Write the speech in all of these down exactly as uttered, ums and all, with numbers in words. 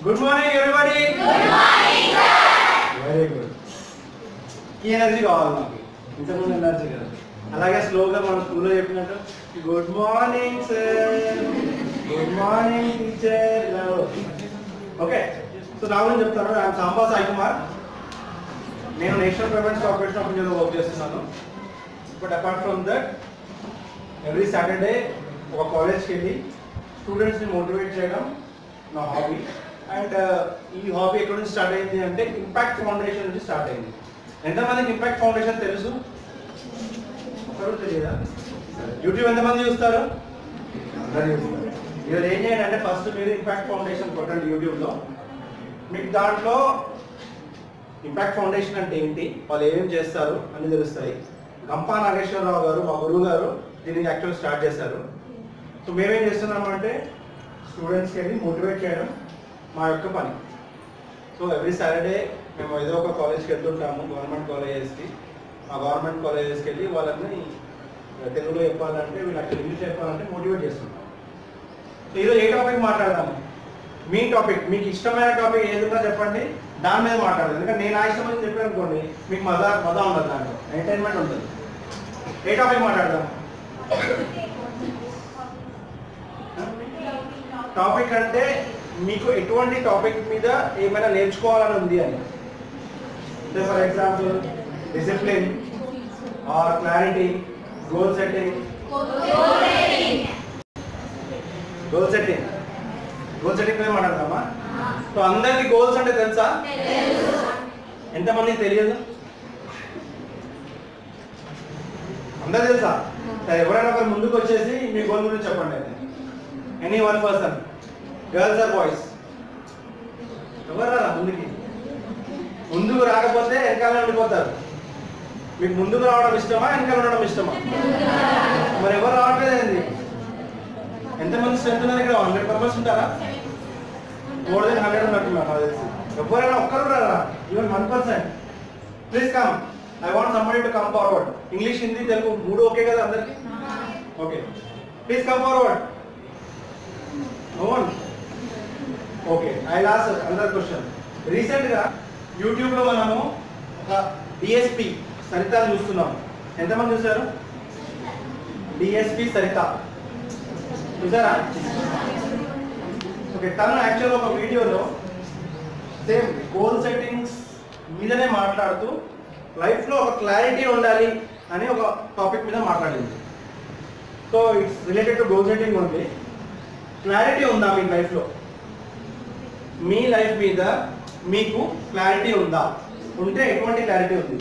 Good morning, everybody. Good morning, sir. Very good. ఈ energy కావాలి నాకు. ఇంతకుముందు ఎనర్జీ కదా. అలాగే స్లోగా మన స్కూల్లో చెప్పినట్టు good morning sir, good morning teacher. Okay, so నా గురించి చెప్తాను. ఐఎమ్ సాంబా సాయి కుమార్. నేను నేషనల్ పేమెంట్స్ కార్పొరేషన్ ఆఫ్ ఇండియాలో వర్క్ చేస్తున్నాను. But apart from that every Saturday ఒక కాలేజ్కి వెళ్ళి స్టూడెంట్స్ని మోటివేట్ చేయడం నా హాబీ. అండ్ ఈ హాబీ ఎక్కడి నుంచి స్టార్ట్ అయింది అంటే ఇంపాక్ట్ ఫౌండేషన్ నుంచి స్టార్ట్ అయింది. ఎంతమందికి ఇంపాక్ట్ ఫౌండేషన్ తెలుసు? ఒకరు తెలియదా? యూట్యూబ్ ఎంతమంది చూస్తారు? అందరూ చూస్తారు. ఈరోజు ఏం చేయండి అంటే ఫస్ట్ మీరు ఇంపాక్ట్ ఫౌండేషన్ కొట్టండి యూట్యూబ్లో. మీకు దాంట్లో ఇంపాక్ట్ ఫౌండేషన్ అంటే ఏంటి, వాళ్ళు ఏమేమి చేస్తారు అని తెలుస్తాయి. గంపా నాగేశ్వరరావు గారు మా గురువు గారు దీనికి యాక్చువల్ స్టార్ట్ చేశారు. సో మేమేం చేస్తున్నాము అంటే స్టూడెంట్స్కి వెళ్ళి మోటివేట్ చేయడం మా యొక్క పని. సో ఎవ్రీ సాటర్డే మేము ఏదో ఒక కాలేజ్కి వెళ్తుంటాము, గవర్నమెంట్ కాలేజెస్కి. ఆ గవర్నమెంట్ కాలేజెస్కి వెళ్ళి వాళ్ళని తెలుగులో చెప్పాలంటే వీళ్ళు అక్కడ ఇంగ్లీష్ చెప్పాలంటే మోటివేట్ చేస్తుంటాం. సో ఈరోజు ఏ టాపిక్ మాట్లాడదాము? మీ టాపిక్, మీకు ఇష్టమైన టాపిక్ ఏది ఉన్నా చెప్పండి, దాని మీద మాట్లాడదు. ఎందుకంటే నేను ఆ ఇష్టమని చెప్పాను అనుకోండి, మీకు మజా మజా ఉండదు, దాంట్లో ఎంటర్టైన్మెంట్ ఉంటుంది. ఏ టాపిక్ మాట్లాడదాం? టాపిక్ అంటే మీకు ఎటువంటి టాపిక్ మీద ఏమైనా నేర్చుకోవాలని ఉంది అని. For example discipline or clarity, goal setting. Goal setting goal setting మీద మాట్లాడతామా? సో అందరికి గోల్స్ అంటే తెలుసా? ఎంతమందికి తెలియదు? అందరు తెలుసా? సరే, ఎవరైనా ఒకరు ముందుకు వచ్చేసి మీ గోల్ గురించి చెప్పండి. అయితే any one person, girls or boys, ఎవరు రారా ముందుకి? ముందుకు రాకపోతే వెనకాల ఉండిపోతారు. మీకు ముందుకు రావడం ఇష్టమా, వెనకాల ఉండడం ఇష్టమా? మరి ఎవరు రావట్లేదండి? ఎంతమంది స్ట్రెంత్ ఉన్నారు ఇక్కడ? హండ్రెడ్ మెంబర్స్ ఉంటారా? మోర్ దెన్ హండ్రెడ్ ఉన్నట్టున్నారు నాకు తెలిసి. ఎవరైనా ఒక్కరు రారా? Even one percent. Please come, I want somebody to come forward. English, Hindi, Telugu మూడు ఓకే కదా అందరికి? Okay, please come forward. No one? Okay, I last another question. రీసెంట్గా యూట్యూబ్లో మనము ఒక డిఎస్పి సరితను చూస్తున్నాం. ఎంతమంది చూసారు? డిఎస్పి సరిత చూసారా? ఓకే, తను యాక్చువల్ ఒక వీడియోలో సేమ్ గోల్ సెట్టింగ్స్ మీదనే మాట్లాడుతూ లైఫ్లో ఒక క్లారిటీ ఉండాలి అని ఒక టాపిక్ మీద మాట్లాడింది. So it's related to goal setting only. Clarity ఉందా మీ లైఫ్లో? మీ లైఫ్ మీద మీకు క్లారిటీ ఉందా? ఉంటే ఎటువంటి క్లారిటీ ఉంది?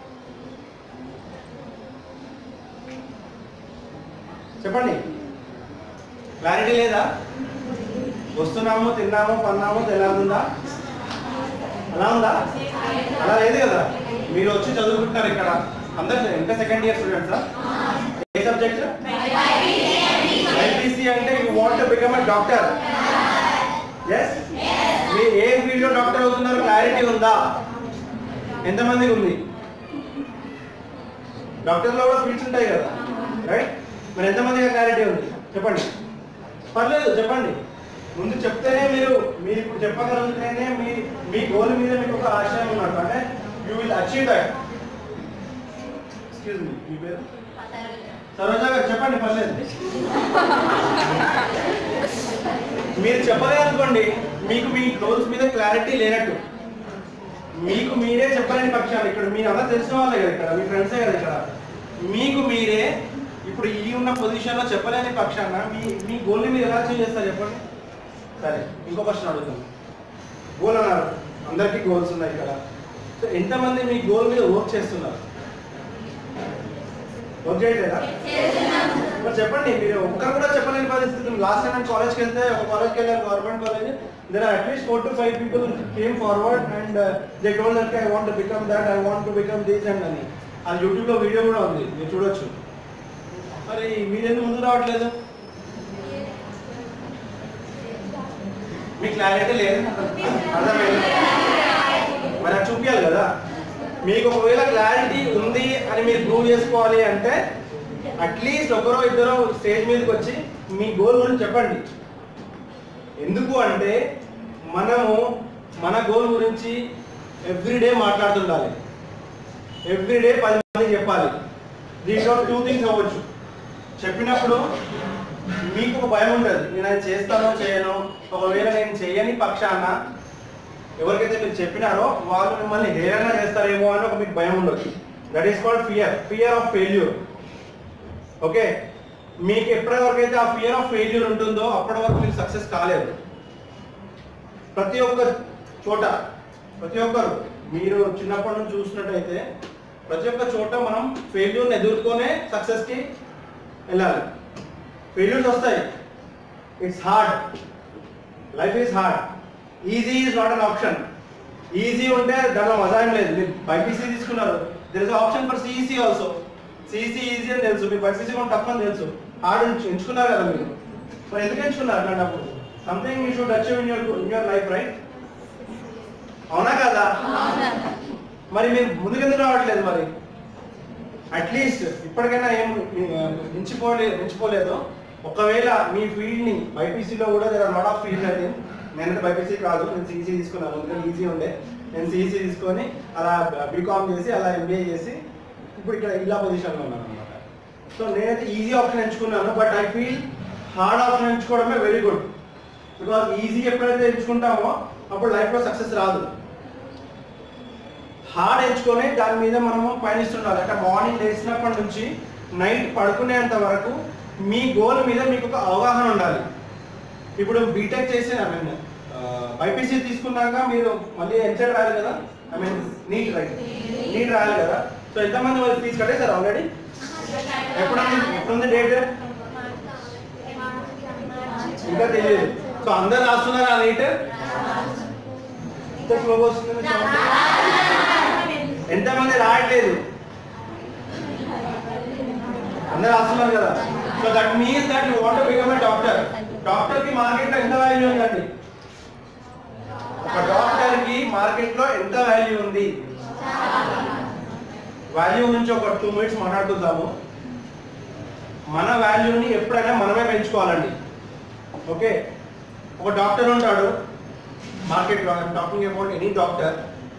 చెప్పండి. క్లారిటీ లేదా? వస్తున్నాము, తిన్నాము, పన్నాము, తెల్లారుందా? అలా ఉందా? అలా లేదు కదా. మీరు వచ్చి చదువుకుంటున్నారు ఇక్కడ అందరు. ఎంత సెకండ్ ఇయర్ స్టూడెంట్సా? ఏ సబ్జెక్ట్? ఐపీసీ. అంటే you want to become a doctor. Yes. మీ ఏ ఫీల్డ్ లో డాక్టర్ అవుతున్నారు? క్లారిటీ ఉందా? ఎంతమందికి ఉంది? డాక్టర్లో కూడా ఫీల్డ్స్ ఉంటాయి కదా, రైట్? మరి ఎంతమందికి క్లారిటీ ఉంది? చెప్పండి. పర్లేదు, చెప్పండి. ముందు చెప్తేనే మీరు మీరు ఇప్పుడు చెప్పగలుగుతేనే మీ మీ గోల్ మీద మీకు ఒక ఆశయం ఉన్నట్టు. అంటే you will achieve that. Excuse me, మీ పేరు? సరోజా గారు, చెప్పండి. పర్లేదు, మీరు చెప్పలేదనుకోండి, మీకు మీ గోల్స్ మీద క్లారిటీ లేనట్టు. మీకు మీరే చెప్పలేని పక్షాలు, ఇక్కడ మీరు అలా తెలిసిన వాళ్ళే కదా, ఇక్కడ మీ ఫ్రెండ్సే కదా, ఇక్కడ మీకు మీరే ఇప్పుడు ఈ ఉన్న పొజిషన్లో చెప్పలేని పక్షాన మీ మీ గోల్ని మీరు ఎలా అచీవ్ చేస్తారు చెప్పండి. సరే, ఇంకో క్వశ్చన్ అడుగుతాను. గోల్ అన్నారు, అందరికీ గోల్స్ ఉన్నాయి ఇక్కడ. సో ఎంతమంది మీ గోల్ మీద వర్క్ చేస్తున్నారు? వర్క్ చేయట్లేదా? మరి చెప్పండి. మీరు ఒక్కరు కూడా చెప్పలేని పరిస్థితి. లాస్ట్ టైం నేను కాలేజ్కి వెళ్తే, ఒక కాలేజ్కి వెళ్ళాను, government college. There are at least four to five people came forward and they told that I want to become that, I want to become this and అని. అది యూట్యూబ్లో వీడియో కూడా ఉంది, మీరు చూడొచ్చు. మరి మీరెందుకు ముందు రావట్లేదు? మీ క్లారిటీ లేదు, అర్థమైంది. మరి అది చూపించాలి కదా. మీకు ఒకవేళ క్లారిటీ ఉంది అని మీరు ప్రూవ్ చేసుకోవాలి అంటే అట్లీస్ట్ ఒకరో ఇద్దరు స్టేజ్ మీదకి వచ్చి మీ గోల్ గురించి చెప్పండి. ఎందుకు అంటే మనము మన గోల్ గురించి ఎవ్రీడే మాట్లాడుతుండాలి, ఎవ్రీడే పది మందికి చెప్పాలి. దీంట్లో టూ థింగ్స్ అవ్వచ్చు. చెప్పినప్పుడు మీకు ఒక భయం ఉంటుంది, నేను అది చేస్తానో చేయను, ఒకవేళ నేను చేయని పక్షాన ఎవరికైతే మీరు చెప్పినారో వాళ్ళు మిమ్మల్ని హేళన చేస్తారేమో అని ఒక మీకు భయం ఉండదు. That is called fear, fear of failure. Okay, మీకు ఎప్పటివరకైతే ఆ ఫియర్ ఆఫ్ ఫెయిల్యూర్ ఉంటుందో అప్పటి వరకు మీకు సక్సెస్ కాలేదు. ప్రతి ఒక్క చోట, ప్రతి ఒక్కరు మీరు చిన్నప్పటి నుంచి చూసినట్టయితే ప్రతి ఒక్క చోట మనం ఫెయిల్యూర్ని ఎదుర్కొనే సక్సెస్కి వెళ్ళాలి. ఫెయిల్యూర్స్ వస్తాయి, it's hard, life is hard. Easy is not an option. Easy ఉంటే దాంట్లో మజా ఏం లేదు. మీరు బైపీసీ తీసుకున్నారు, there is option for CEC also. CEC easy అని తెలుసు, మీరు బైపీసీ కూడా టఫ్ అని తెలుసు, హార్డ్ ఎంచుకున్నారు కదా మీరు. మరి ఎందుకు ఎంచుకున్నారు అట్లాంటప్పుడు? Something you should achieve in your in your life, right? అవునా కదా? మరి మీరు ముందుకెందుకు రావట్లేదు? మరి అట్లీస్ట్ ఇప్పటికైనా ఏం మించిపోలేదు మించిపోలేదు ఒకవేళ మీ ఫీల్డ్ని బైపీసీలో కూడా there are lot of field. అయితే నేనైతే బైపీసీ కాదు, నేను సిఈసీ తీసుకున్నాను, ఎందుకంటే ఈజీ ఉండే. నేను సిఈసీ తీసుకొని అలా బీకామ్ చేసి అలా ఎంబీఏ చేసి ఇప్పుడు ఇక్కడ ఇలా పొజిషన్లో ఉన్నాను అనమాట. సో నేనైతే ఈజీ ఆప్షన్ ఎంచుకున్నాను, but I feel hard option ఎంచుకోవడమే వెరీ గుడ్. బికాజ్ ఈజీ ఎప్పుడైతే ఎంచుకుంటామో అప్పుడు లైఫ్లో సక్సెస్ రాదు. హార్డ్ ఎంచుకొని దాని మీద మనము పయనిస్తుండాలి. అంటే మార్నింగ్ లేచినప్పటి నుంచి నైట్ పడుకునేంత వరకు మీ గోల్ మీద మీకు ఒక అవగాహన ఉండాలి. ఇప్పుడు బీటెక్ చేసి ఐ మీన్ బైపీసీ తీసుకున్నాక మీరు మళ్ళీ ఎంసెట్ రాయాలి కదా, I mean NEET right NEET రాయాలి కదా. సో ఎంతమంది వాళ్ళు ఫీజు కట్టేశారు ఆల్రెడీ? ఎప్పుడుంది ఎప్పుడుంది డేట్? ఇంకా తెలియదు. సో అందరు రాస్తున్నారా నీట్? ఎంత స్లోగా వస్తుంది? ఎంతమంది రాయట్లేదు? అందరు రాస్తున్నారు కదా. So that means that you want to become a doctor. Doctor కి మార్కెట్ లో ఎంత వాల్యూ ఉందండి? ఒక డాక్టర్ కి మార్కెట్ లో ఎంత వాల్యూ ఉంది? వాల్యూ గురించి ఒక టూ మినిట్స్ మాట్లాడుకుందాము. మన వాల్యూని ఎప్పుడైనా మనమే పెంచుకోవాలండి. ఓకే, ఒక డాక్టర్ ఉంటాడు మార్కెట్లో, టాకింగ్ అబౌట్ ఎనీ డాక్టర్.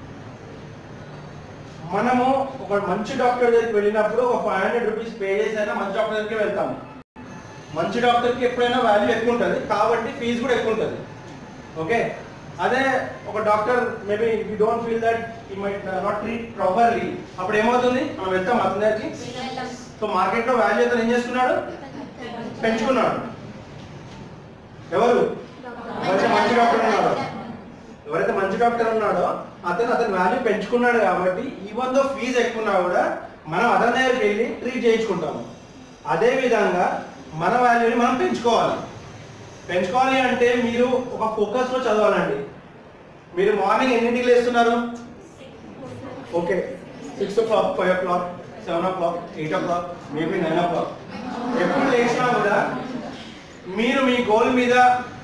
మనము ఒక మంచి డాక్టర్ దగ్గరికి వెళ్ళినప్పుడు ఒక ఫైవ్ హండ్రెడ్ రూపీస్ పే చేసి అయినా మంచి డాక్టర్ దగ్గరికి వెళ్తాము. మంచి డాక్టర్కి ఎప్పుడైనా వాల్యూ ఎక్కువ ఉంటుంది కాబట్టి ఫీజు కూడా ఎక్కువ ఉంటుంది. ఓకే, అదే ఒక doctor maybe you don't feel that he might not treat properly, అప్పుడు ఏమవుతుంది? మనం వెళ్తాం అతని దగ్గరికి. సో మార్కెట్లో వాల్యూ అతను ఏం చేసుకున్నాడు? పెంచుకున్నాడు. ఎవరు? ఎవరైతే మంచి డాక్టర్ ఉన్నాడో ఎవరైతే మంచి డాక్టర్ ఉన్నాడో అతను అతని వాల్యూ పెంచుకున్నాడు. కాబట్టి ఈవెన్ దో ఫీజు ఎక్కువ ఉన్నా కూడా మనం అతని దగ్గరికి వెళ్ళి ట్రీట్ చేయించుకుంటాము. అదే విధంగా మన వాల్యూని మనం పెంచుకోవాలి. పెంచుకోవాలి అంటే మీరు ఒక ఫోకస్లో చదవాలండి. మీరు మార్నింగ్ ఎన్నింటికి లేస్తున్నారు? Okay, six o'clock, five o'clock, seven o'clock, eight o'clock, maybe nine o'clock. ఎప్పుడు లేచినా కూడా మీరు మీ గోల్ మీద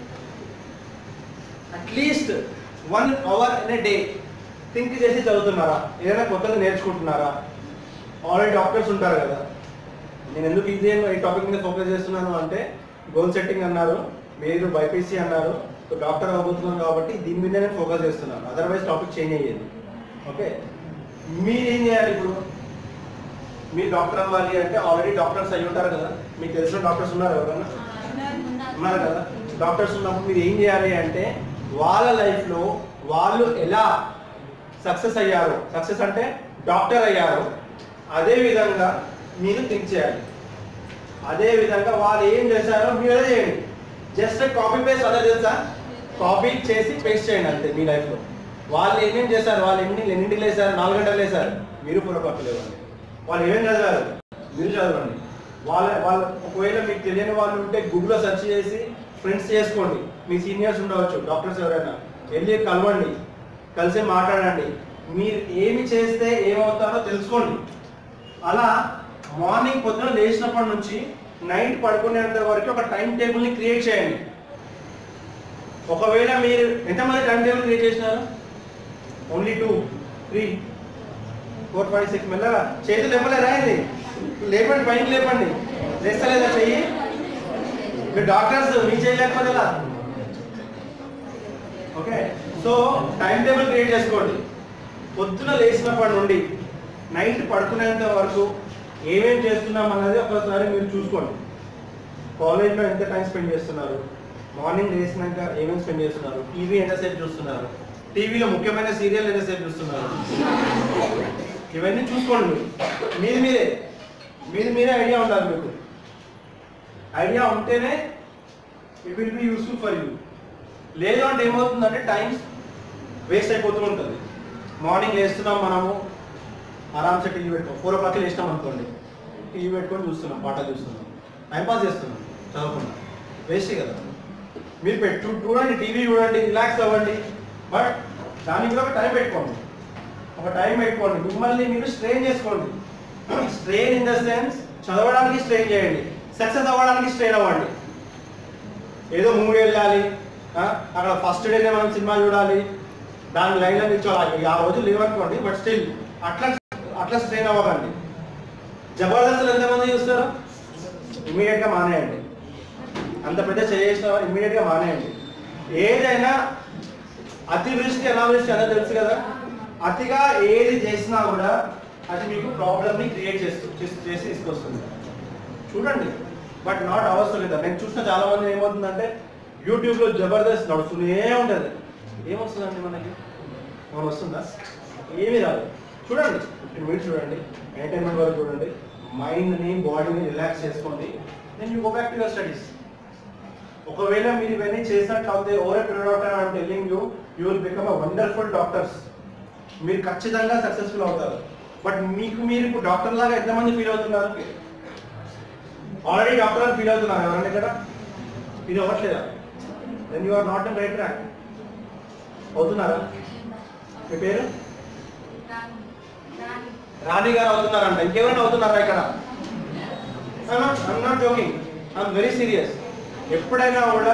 at least one hour in a day think చేసి చదువుతున్నారా? ఏదైనా కొత్తగా నేర్చుకుంటున్నారా? ఆల్రెడీ డాక్టర్స్ ఉంటారు కదా. నేను ఎందుకు ఈజీ ఈ టాపిక్ మీద ఫోకస్ చేస్తున్నాను అంటే గోల్ సెట్టింగ్ అన్నారు, మీరు బైపీసీ అన్నారు, సో డాక్టర్ అవ్వబోతున్నాను కాబట్టి దీని మీద నేను ఫోకస్ చేస్తున్నాను. అదర్వైజ్ టాపిక్ చేంజ్ అయ్యేది. ఓకే, మీరు ఏం చేయాలి? ఇప్పుడు మీరు డాక్టర్ అవ్వాలి అంటే ఆల్రెడీ డాక్టర్స్ అయి ఉంటారు కదా, మీకు తెలిసిన డాక్టర్స్ ఉన్నారు ఎవరైనా? ఉన్నారు కదా. డాక్టర్స్ ఉన్నప్పుడు మీరు ఏం చేయాలి అంటే వాళ్ళ లైఫ్లో వాళ్ళు ఎలా సక్సెస్ అయ్యారు, సక్సెస్ అంటే డాక్టర్ అయ్యారు, అదే విధంగా మీరు థింక్ చేయాలి. అదే విధంగా వాళ్ళు ఏం చేశారో మీరు అదే చేయండి. జస్ట్ కాపీ పేస్ట్ అదే తెలుసా? కాపీ చేసి పేస్ట్ చేయండి అంతే మీ లైఫ్లో. వాళ్ళు ఏమేమి చేశారు, వాళ్ళు ఎన్ని ఎన్నింటికి లేసారు? నాలుగు గంటలు లేసారు, మీరు పొరపాటు లేవండి. వాళ్ళు ఏమేమి చదివారు, మీరు చదవండి. వాళ్ళ వాళ్ళు ఒకవేళ మీకు తెలియని వాళ్ళు ఉంటే గూగుల్లో సెర్చ్ చేసి ఫ్రెండ్స్ చేసుకోండి. మీ సీనియర్స్ ఉండవచ్చు, డాక్టర్స్ ఎవరైనా, వెళ్ళి కలవండి, కలిసి మాట్లాడండి. మీరు ఏమి చేస్తే ఏమవుతారో తెలుసుకోండి. అలా మార్నింగ్ పొద్దున లేచినప్పటి నుంచి నైట్ పడుకునేంత వరకు ఒక టైం టేబుల్ని క్రియేట్ చేయండి. ఒకవేళ మీరు ఎంతమంది టైం టేబుల్ క్రియేట్ చేసినారు? Only two, three, four, five, six. మెల్లగా చేతులు లేపలేదా? అయింది లేపండి, పైకి లేపండి. లేస్తలేదా చెయ్యి? మీరు డాక్టర్స్ మీ చేయలేకపోతే ఎలా? Okay, so time table create చేసుకోండి. పొద్దున లేచినప్పటి నుండి నైట్ పడుకునేంత వరకు ఏమేమి చేస్తున్నాం అన్నది ఒకసారి మీరు చూసుకోండి. కాలేజ్లో ఎంత టైం స్పెండ్ చేస్తున్నారు, మార్నింగ్ లేచినాక ఏమేమి స్పెండ్ చేస్తున్నారు, టీవీ ఎంతసేపు చూస్తున్నారు, టీవీలో ముఖ్యమైన సీరియల్ ఎంతసేపు చూస్తున్నారు, ఇవన్నీ చూసుకోండి. మీది మీరే మీది మీరే ఐడియా ఉండాలి. మీకు ఐడియా ఉంటేనే it will be useful for you. లేదు అంటే ఏమవుతుందంటే టైం వేస్ట్ అయిపోతూ ఉంటుంది. మార్నింగ్ లేస్తున్నాం మనము, ఆరామ్సే టీవీ పెట్టుకోం, ఫోర్ ఓ క్లాక్ లేచినాం అనుకోండి, టీవీ పెట్టుకొని చూస్తున్నాం, పాట చూస్తున్నాం, టైంపాస్ చేస్తున్నాం, చదవకుండా, వేస్ట్ కదా. మీరు పెట్టు చూడండి, టీవీ చూడండి, రిలాక్స్ అవ్వండి, బట్ దానికి కూడా ఒక టైం పెట్టుకోండి. ఒక టైం పెట్టుకోండి, మిమ్మల్ని మీరు స్ట్రెయిన్ చేసుకోండి. స్ట్రెయిన్ ఇన్ ద సెన్స్ చదవడానికి స్ట్రెయిన్ చేయండి, సక్సెస్ అవ్వడానికి స్ట్రెయిన్ అవ్వండి. ఏదో మూవీ వెళ్ళాలి, అక్కడ ఫస్ట్ డేనే మనం సినిమా చూడాలి, దాని లైన్లో నిల్చోవాలి, ఆ రోజు లేవనుకోండి, బట్ స్టిల్ అట్లా అట్లా స్ట్రెయిన్ అవ్వకండి. జబర్దస్తులు ఎంతమంది చూస్తారు? ఇమీడియట్గా మానేయండి. అంత పెద్ద చేసిన ఇమీడియట్గా మానేయండి. ఏదైనా అతివృష్టి అనావృష్టి అనేది తెలుసు కదా, అతిగా ఏది చేసినా కూడా అది మీకు ప్రాబ్లమ్ని క్రియేట్ చేస్తూ చేసి తీసుకొస్తుంది. చూడండి, బట్ నాట్ అవసరం లేదా. నేను చూసిన చాలా మంది ఏమవుతుందంటే యూట్యూబ్లో జబర్దస్త్ నడుస్తూనే ఉంటుంది. ఏమొస్తుందండి మనకి? మనం వస్తుందా? ఏమీ రాదు. చూడండి, ఫిఫ్టీన్ మినిట్స్ చూడండి, ఎంటర్టైన్మెంట్ వరకు చూడండి, మైండ్ని బాడీని రిలాక్స్ చేసుకోండి, then you go back to your studies. ఒకవేళ మీరు ఇవన్నీ చేసినట్టు అవుతే over a period of time I'm telling you you will become a wonderful doctors. మీరు ఖచ్చితంగా సక్సెస్ఫుల్ అవుతారు. బట్ మీకు మీరు ఇప్పుడు డాక్టర్ లాగా ఎంతమంది ఫీల్ అవుతున్నారు? ఆల్రెడీ డాక్టర్ అని ఫీల్ అవుతున్నారు ఎవరండి ఇక్కడ? ఫీల్ అవ్వట్లేదా? Then you are not in right track. అవుతున్నారా? మీ పేరు రాణి గారు అవుతున్నారంట. ఇంకెవరైనా అవుతున్నారా ఇక్కడ? I'm not joking, I'm very serious. ఎప్పుడైనా కూడా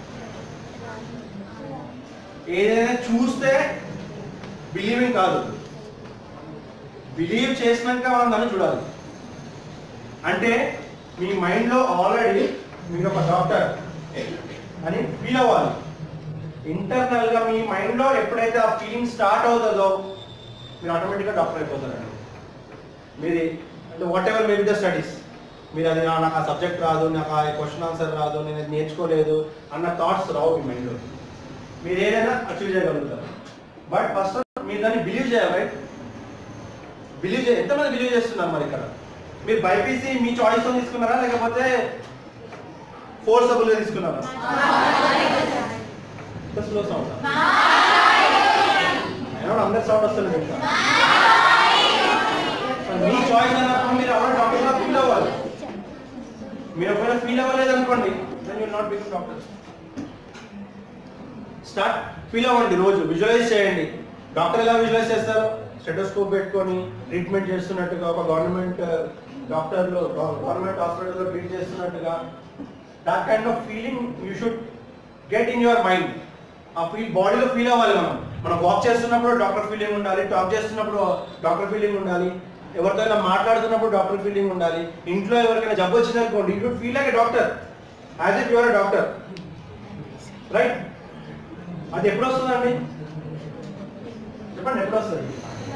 ఏదైనా చూస్తే బిలీవింగ్ కాదు, బిలీవ్ చేసినాక మనం దాన్ని చూడాలి. అంటే మీ మైండ్లో ఆల్రెడీ మీరు ఒక డాక్టర్ అని ఫీల్ అవ్వాలి. ఇంటర్నల్గా మీ మైండ్లో ఎప్పుడైతే ఆ ఫీలింగ్ స్టార్ట్ అవుతుందో మీరు ఆటోమేటిక్గా డాక్టర్ అయిపోతారండి. మీది అంటే whatever maybe the studies, మీరు అది నాకు ఆ సబ్జెక్ట్ రాదు, నాకు ఆ క్వశ్చన్ ఆన్సర్ రాదు, నేను అది నేర్చుకోలేదు అన్న థాట్స్ రావు మీ మైండ్లో. మీరు ఏదైనా అచీవ్ చేయగలుగుతారు. బట్ ఫస్ట్ మీరు దాన్ని బిలీవ్ చేయాలి, రైట్? బిలీవ్ చేయాలి. ఎంతమంది బిలీవ్ చేస్తున్నారు మరి ఇక్కడ? మీరు బైపీసీ మీ చాయిస్తో తీసుకున్నారా లేకపోతే ఫోర్సబుల్గా తీసుకున్నారా? స్లో సౌండ్, అందరి సౌండ్ వస్తుంది. మీ చాయిస్ అన్నప్పుడు మీరు ఎవరైనా డాక్టర్గా ఫీల్ అవ్వాలి. మీరు ఒకవేళ ఫీల్ అవ్వలేదు అనుకోండి, then you not become doctor. Start feel అవ్వండి, రోజు విజువలైజ్ చేయండి. డాక్టర్ ఎలా విజువలైజ్ చేస్తారు? స్టెటోస్కోప్ పెట్టుకొని ట్రీట్మెంట్ చేస్తున్నట్టుగా, ఒక గవర్నమెంట్ డాక్టర్లో గవర్నమెంట్ హాస్పిటల్లో ట్రీట్ చేస్తున్నట్టుగా, that kind of feeling you should get in your mind. ఆ ఫీల్ బాడీలో ఫీల్ అవ్వాలి. మనం మనం వాక్ చేస్తున్నప్పుడు డాక్టర్ ఫీలింగ్ ఉండాలి, టాక్ చేస్తున్నప్పుడు డాక్టర్ ఫీలింగ్ ఉండాలి, ఎవరితో మాట్లాడుతున్నప్పుడు డాక్టర్ ఫీలింగ్ ఉండాలి. ఇంట్లో ఎవరికైనా జబ్బు వచ్చింది అనుకోండి, you should feel like a doctor, as if you are a doctor, right? అది ఎప్పుడు వస్తుందండి? చెప్పండి, ఎప్పుడు వస్తుంది?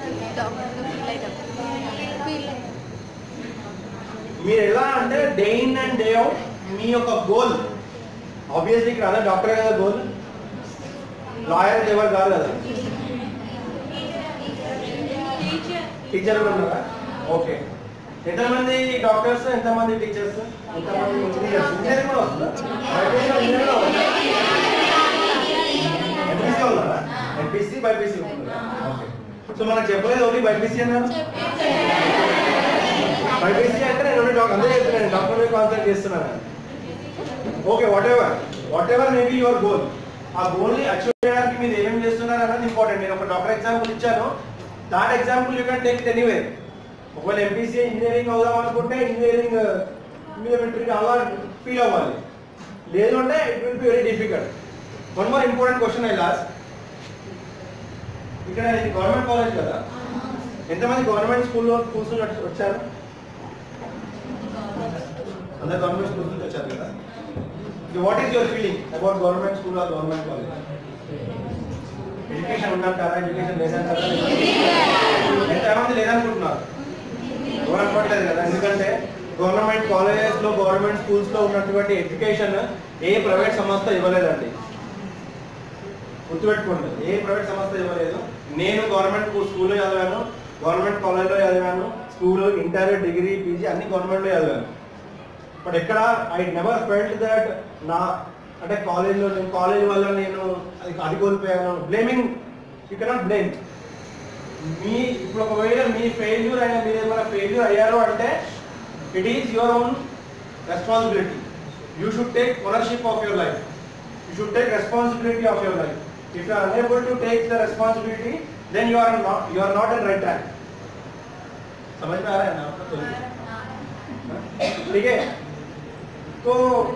మీరు ఎలా అంటే day in and day out మీ యొక్క గోల్, ఆబ్వియస్లీ ఇక్కడ అదే డాక్టరే కదా గోల్, లాయర్ ఎవరు కాదు కదా, టీచర్ కూడా ఉన్నారా? ఓకే. ఎంతమంది డాక్టర్స్, ఎంతమంది టీచర్స్, ఎంతమంది ఇంజనీర్స్? ఇంజనీర్ కూడా వస్తుందా? ఎంపీసీ ఉన్నారా? ఎంపీసీ బైపీసీ ఉంటుందా? ఓకే. సో మనకు చెప్పలేదు ఓన్లీ బైపీసీ అన్నారు. బైపీసీ అంటే నేను డాక్టర్ అందరూ చెప్తున్నాను, డాక్టర్ మీద కాన్సన్ట్రేట్ చేస్తున్నాను. Okay, whatever whatever maybe your goal, ఆ గోల్ని అచీవ్ చేయడానికి మీరు ఏమేమి చేస్తున్నారు అన్నది ఇంపార్టెంట్. నేను ఒక డాక్టర్ ఎగ్జాంపుల్ ఇచ్చాను, that example you can take it anywhere. ఒకవేళ ఎంపీసీ ఇంజనీరింగ్ అవుదాం అనుకుంటే ఇంజనీరింగ్ మీరు అలా ఫీల్ అవ్వాలి, లేదు అంటే it will be very difficult. One more important question I last. ఇక్కడ ఇది గవర్నమెంట్ కాలేజ్ కదా, ఎంతమంది గవర్నమెంట్ స్కూల్లో స్కూల్స్ వచ్చారు? అందరు గవర్నమెంట్ స్కూల్స్ నుంచి వచ్చారు కదా. What is your feeling about government school or government college? Education ఉందంటారా? ఎడ్యుకేషన్ లేదంటారా? ఎంతమంది లేదనుకుంటున్నారు? ఎవరు అనుకోవట్లేదు కదా. ఎందుకంటే గవర్నమెంట్ కాలేజెస్లో గవర్నమెంట్ స్కూల్స్లో ఉన్నటువంటి ఎడ్యుకేషన్ ఏ ప్రైవేట్ సంస్థ ఇవ్వలేదండి. గుర్తుపెట్టుకోండి, ఏ ప్రైవేట్ సంస్థ ఇవ్వలేదు. నేను గవర్నమెంట్ స్కూల్లో చదివాను, గవర్నమెంట్ కాలేజ్లో చదివాను, స్కూల్, ఇంటర్, డిగ్రీ, పీజీ అన్ని గవర్నమెంట్లో చదివాను. బట్ ఎక్కడ ఐ నెవర్ ఫెల్ట్ దట్ నా అంటే కాలేజ్లో నేను కాలేజ్ వల్ల నేను అది అది కోల్పోయాను. Blaming, you cannot blame. మీ ఇప్పుడు ఒకవేళ మీ ఫెయిల్యూర్ అయినా మీరు ఏమైనా ఫెయిల్యూర్ అయ్యారు అంటే it is your own responsibility. You should take ownership of your life. You should take responsibility of your life. If you are unable to take the responsibility, then you are not you are not in right track. समझ में आ रहा है ना आपको? ठीक है. तो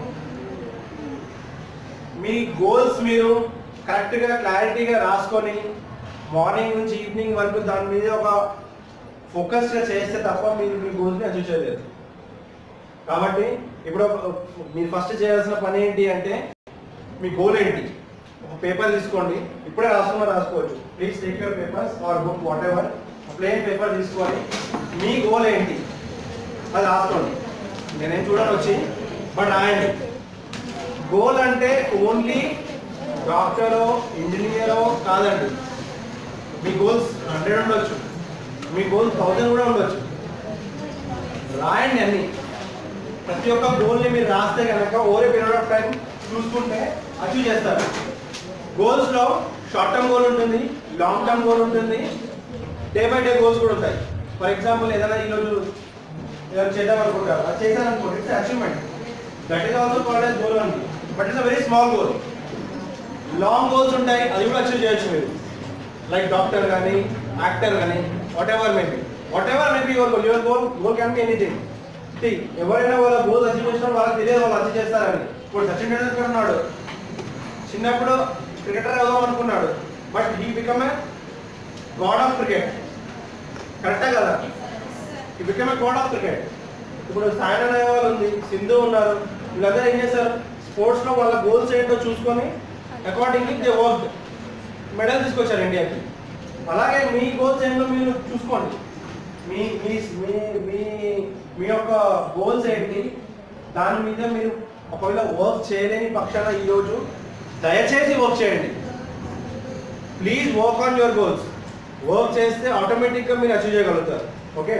మీ goals మీరు కరెక్ట్గా క్లారిటీగా రాసుకొని మార్నింగ్ నుంచి ఈవినింగ్ వరకు దాని మీద ఒక ఫోకస్గా చేస్తే తప్ప మీరు మీ గోల్స్ని అచీవ్ చేయలేరు. కాబట్టి ఇప్పుడు మీరు ఫస్ట్ చేయాల్సిన పని ఏంటి అంటే మీ గోల్ ఏంటి? ఒక పేపర్ తీసుకోండి, ఇప్పుడే రాసుకున్నా రాసుకోవచ్చు. Please take your papers or book whatever, plain paper తీసుకొని మీ గోల్ ఏంటి అది రాసుకోండి. నేనేం చూడను వచ్చి, బట్ రాయండి. గోల్ అంటే ఓన్లీ డాక్టరో ఇంజనీరో కాదండి. మీ గోల్స్ హండ్రెడ్ ఉండొచ్చు, మీ గోల్స్ థౌజండ్ కూడా ఉండొచ్చు. రాయండి అన్ని. ప్రతి ఒక్క గోల్ని మీరు రాస్తే కనుక over a period of time చూసుకుంటే అచీవ్ చేస్తారు. గోల్స్లో షార్ట్ టర్మ్ గోల్ ఉంటుంది, లాంగ్ టర్మ్ గోల్ ఉంటుంది, డే బై డే గోల్స్ కూడా ఉంటాయి. ఫర్ ఎగ్జాంపుల్ ఏదైనా ఈరోజు ఏదైనా చేద్దాం అనుకుంటారు, అది చేశాను అనుకోండి, it's achievement. That is also called as goal only, but it's a very small goal. Long goals ఉంటాయి, అది కూడా అచీవ్ చేయొచ్చు మీరు. లైక్ డాక్టర్ కానీ, యాక్టర్ కానీ, whatever maybe whatever maybe your goal. Your goal goal can be anything. ఎవరైనా వాళ్ళ goals achieve చేసినా వాళ్ళకి తెలియదు వాళ్ళు అచీవ్ చేస్తారని. ఇప్పుడు సచిన్ టెండూల్కర్ ఉన్నాడు, చిన్నప్పుడు క్రికెటర్ అవుదాం అనుకున్నాడు, but he become a god of cricket. కరెక్టా కదా? He become a god of cricket. ఇప్పుడు సాయినా నెహ్వాల్ ఉంది, సింధు ఉన్నారు, వీళ్ళందరూ ఏం చేస్తారు? స్పోర్ట్స్లో వాళ్ళ గోల్స్ ఏంటో చూసుకొని అకార్డింగ్లీ దే వర్క్, మెడల్ తీసుకొచ్చారు ఇండియాకి. అలాగే మీ గోల్స్ ఏంటో మీరు చూసుకోండి. మీ మీ మీ మీ యొక్క గోల్స్ ఏంటి, దాని మీద మీరు ఒకవేళ వర్క్ చేయలేని పక్షాన ఈరోజు దయచేసి వర్క్ చేయండి. Please work on your goals. Work చేస్తే ఆటోమేటిక్గా మీరు అచీవ్ చేయగలుగుతారు. Okay,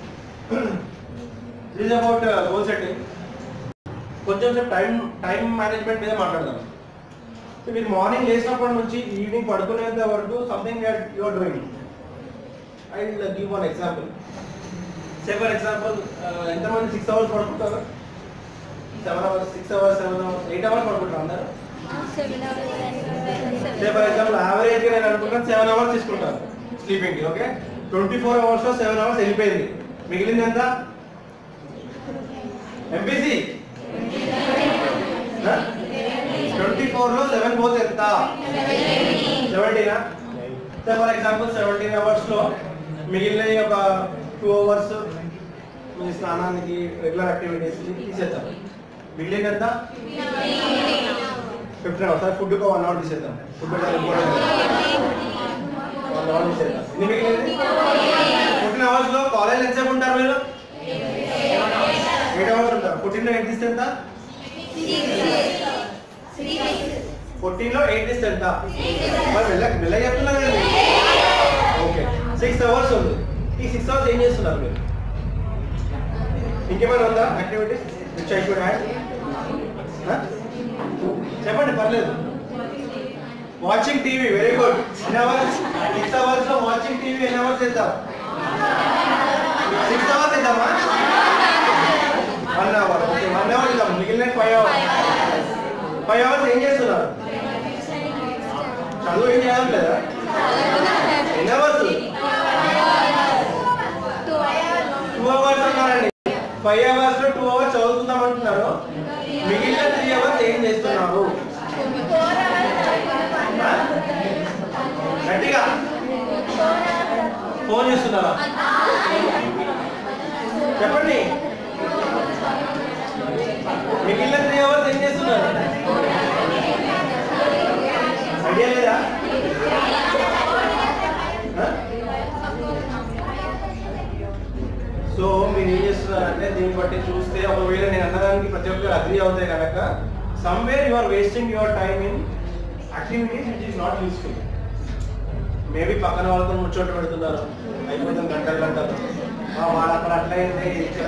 this is about goal setting. కొంచెం సేపు టైం టైం మేనేజ్మెంట్ మీద మాట్లాడదాం. సో మీరు మార్నింగ్ లేచినప్పటి నుంచి ఈవినింగ్ పడుకునేంత వరకు something that you are doing. I will give one example. Say for example, ఎంతమంది సిక్స్ అవర్స్ పడుకుంటారు? Seven hours, six hours, seven hours, eight hours పడుకుంటారు అందరు? సే ఫర్ ఎగ్జాంపుల్ యావరేజ్గా నేను అనుకుంటాను సెవెన్ అవర్స్ తీసుకుంటాను స్లీపింగ్కి. ఓకే, ట్వంటీ ఫోర్ అవర్స్లో సెవెన్ అవర్స్ వెళ్ళిపోయింది, మిగిలింది ఎంత? ఎంపీసీ. ట్వంటీ ఫోర్లో సెవెన్ పోతే ఎంత? సెవెంటీనా? సే ఫర్ ఎగ్జాంపుల్ సెవెంటీన్ అవర్స్లో మిగిలిన ఒక టూ అవర్స్ మీ స్నానానికి, రెగ్యులర్ యాక్టివిటీస్కి తీసేద్దాం. మిగిలిన ఎంత? Fifteen hours. సార్ ఫుడ్కి వన్ అవర్ తీసేద్దాం. ఫుడ్ వన్ అవర్ తీసేద్దాం. ఇది మిగిలింది ఫోర్టీన్ అవర్స్లో. కాలేజ్ ఎంతసేపు ఉంటారు మీరు? ఎయిట్ అవర్స్ ఉంటారు. ఫోర్టీన్లో ఎయిట్ తీస్తే ఎంత? ఫోర్టీన్లో ఎయిట్ తీస్తే ఎంత? మరి మెల్ల మెల్ల చెప్తున్నా కదండి. ఓకే, సిక్స్ అవర్స్ ఉంది. ఈ సిక్స్ అవర్స్ ఏం చేస్తున్నారు మీరు? ఇంకేమైనా ఉందా activities which I should have? చెప్పండి, పర్లేదు. Watching TV, very good. ఎన్ని అవర్స్? సిక్స్ అవర్స్ లో వాచింగ్ టీవీ ఎన్ని అవర్స్ చేద్దాం? సిక్స్ అవర్స్ చేద్దామా? One hour. Okay, one hour చేద్దాం. మిగిలిన ఫైవ్ అవర్స్. ఫైవ్ అవర్స్ ఏం చేస్తున్నారు? చదువు ఏం చేయడం లేదా? ఎన్ని అవర్స్? టూ అవర్స్ అన్నారండి. ఫైవ్ అవర్స్ లో టూ అవర్స్ చదువుతుందాం అంటున్నారు. మిగిలిన త్రీ అవర్స్ ఏం చేస్తున్నారు? గట్టిగా ఫోన్ చేస్తున్నారా? చెప్పండి. మిగిలిన త్రీ అవర్స్ ఏం చేస్తున్నారు? ఐడియా లేదా? సో మీరు ఏం చేస్తున్నారంటే దీన్ని బట్టి చూస్తే ఒకవేళ నేను అన్నదానికి ప్రతి ఒక్కరు అగ్రీ అవుతాయి కనుక somewhere you are wasting your time in activities which is not useful. Maybe పక్కన వాళ్ళతో ముచ్చోట పెడుతున్నారు, అయిపోతుంది గంటలు గంటలు, వాళ్ళు అక్కడ అట్లయింది ఇక్కడ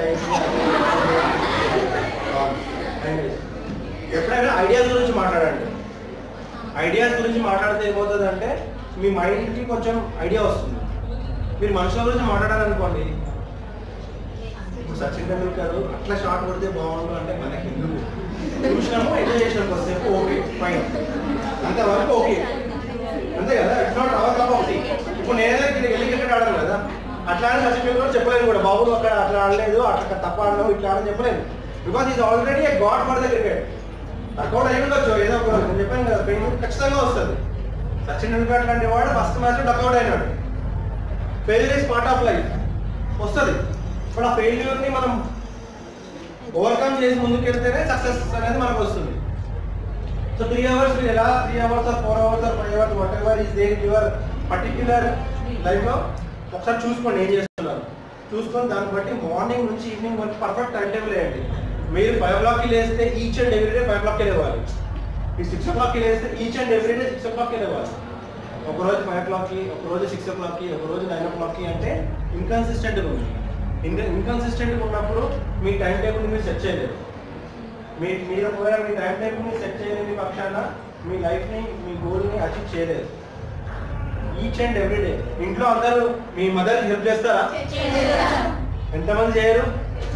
ఎప్పుడైనా ఐడియాస్ గురించి మాట్లాడండి. ఐడియాస్ గురించి మాట్లాడితే ఏమవుతుంది అంటే మీ మైండ్కి కొంచెం ఐడియా వస్తుంది. మీరు మనుషుల గురించి మాట్లాడాలనుకోండి, ఇప్పుడు సచిన్ టెండూల్కర్ అట్లా షాట్ కొడితే బాగుండు అంటే మనకి ఎందుకు చూసినాము, ఎంజాయ్ చేసినాం కొద్దిసేపు, ఓకే ఫైన్, అంతవరకు ఓకే, అంతే కదా. It's not our cup of tea. ఇప్పుడు నేనే వెళ్ళి క్రికెట్ ఆడాను కదా, అట్లా అని సచిన్ టెండూల్కర్ చెప్పలేదు కూడా, బాబు అక్కడ అట్లా ఆడలేదు, అట్లా తప్ప ఆడలేవు, ఇట్లా ఆడని చెప్పలేదు. Because is already a god for the cricket. Work out అయి ఉండొచ్చు ఏదో ఒక, నేను చెప్పాను కదా, పెయిన్ ఖచ్చితంగా వస్తుంది. సచిన్ టెండూల్కర్ అట్లాంటి వాడు ఫస్ట్ మ్యాచ్ డక్అవుట్ అయినాడు. Failure is part of life, వస్తుంది. ఇప్పుడు ఆ ఫెయిల్యూర్ని మనం ఓవర్కమ్ చేసి ముందుకు వెళ్తేనే సక్సెస్ అనేది మనకు వస్తుంది. సో త్రీ అవర్స్ మీరు ఎలా three hours or four hours or five hours whatever is there your particular లైఫ్లో ఒకసారి చూసుకోండి ఏం చేస్తున్నారు. చూసుకొని దాన్ని బట్టి మార్నింగ్ నుంచి ఈవినింగ్ వరకు పర్ఫెక్ట్ టైం టేబుల్ వేయండి. మీరు ఫైవ్ ఓ క్లాక్కి లేస్తే each and every day five ఓ క్లాక్కి లేవాలి. ఈ సిక్స్ ఓ క్లాక్కి లేస్తే each and every day six ఓ క్లాక్కి లేవాలి. ఒకరోజు ఫైవ్ ఓ క్లాక్కి, ఒకరోజు సిక్స్ ఓ క్లాక్కి, ఒకరోజు నైన్ ఓ క్లాక్కి అంటే ఇన్కన్సిస్టెంట్గా ఉంది. ఇన్ ఇన్కన్సిస్టెంట్గా ఉన్నప్పుడు మీ టైం టేబుల్ మీరు సెట్ చేయలేరు. మీ మీరు ఒకవేళ మీ టైం టేబుల్ని సెట్ చేయలేని పక్షాన మీ లైఫ్ని, మీ గోల్ని అచీవ్ చేయలేరు. ఈచ్ అండ్ ఎవ్రీ డే ఇంట్లో అందరూ మీ మదర్కి హెల్ప్ చేస్తారా? ఎంతమంది చేయరు?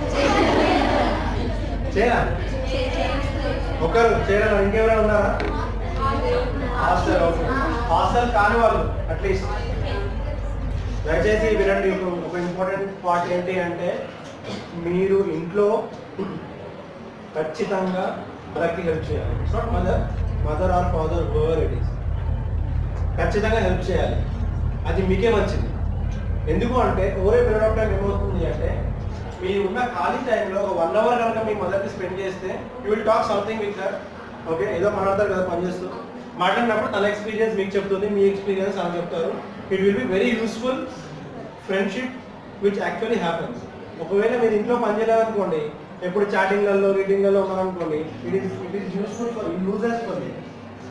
చేయరా? ఒకరు చేయరా? ఇంకెవరైనా ఉన్నారా? హాస్టల్ హాస్టల్ కాని వాళ్ళు అట్లీస్ట్ దయచేసి వినండి. ఒక ఇంపార్టెంట్ పార్ట్ ఏంటి అంటే మీరు ఇంట్లో ఖచ్చితంగా మదర్కి హెల్ప్ చేయాలి. It's not mother mother or father over it is, ఖచ్చితంగా హెల్ప్ చేయాలి. అది మీకే మంచిది. ఎందుకు అంటే ఓవర్ పీరియడ్ ఆఫ్ టైం ఏమవుతుంది అంటే మీరు ఉన్న ఖాళీ టైంలో ఒక వన్ అవర్ కనుక మీ మదర్కి స్పెండ్ చేస్తే you will talk something with their. Okay, ఏదో మాట్లాడతారు కదా పనిచేస్తూ, మాట్లాడినప్పుడు తన ఎక్స్పీరియన్స్ మీకు చెప్తుంది, మీ ఎక్స్పీరియన్స్ అని చెప్తారు. It will be very useful friendship which actually happens. ఒకవేళ మీరు ఇంట్లో పని చేయాలనుకోండి, ఎప్పుడు చాటింగ్లలో రీడింగ్లలో ఉన్నారనుకోండి, it is it is useful for users for మీ.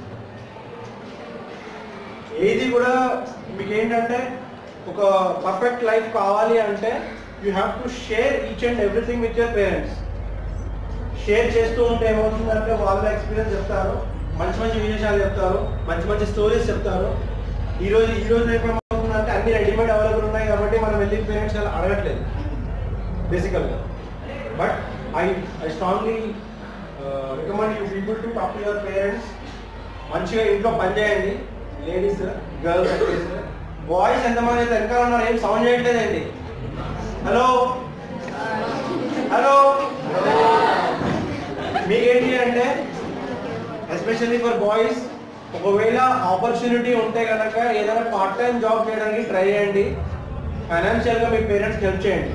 ఏది కూడా మీకు ఏంటంటే ఒక పర్ఫెక్ట్ లైఫ్ కావాలి అంటే you have to share each and everything with your parents. Share చేస్తూ ఉంటే ఏమవుతుందంటే వాళ్ళ ఎక్స్పీరియన్స్ చెప్తారు, మంచి మంచి విశేషాలు చెప్తారు, మంచి మంచి స్టోరీస్ చెప్తారు. ఈరోజు ఈరోజు రేపు ఏమవుతుందంటే అన్ని రెడీమేడ్ అవైలబుల్ ఉన్నాయి కాబట్టి మనం వెళ్ళి పేరెంట్స్ అలా అడగట్లేదు బేసికల్గా. But I I strongly recommend you people to talk to your parents. మంచిగా ఇంట్లో పని చేయండి, లేడీస్ గర్ల్స్ అట్లీస్ట్. బాయ్స్ ఎంతమంది అయితే వెనకాల ఉన్నారు, ఏం సౌండ్ చేయట్లేదండి. హలో హలో మీకేంటి అంటే ఎస్పెషల్లీ ఫర్ బాయ్స్, ఒకవేళ ఆపర్చునిటీ ఉంటే కనుక ఏదైనా పార్ట్ టైం జాబ్ చేయడానికి ట్రై చేయండి. ఫైనాన్షియల్గా మీ పేరెంట్స్కి హెల్ప్ చేయండి.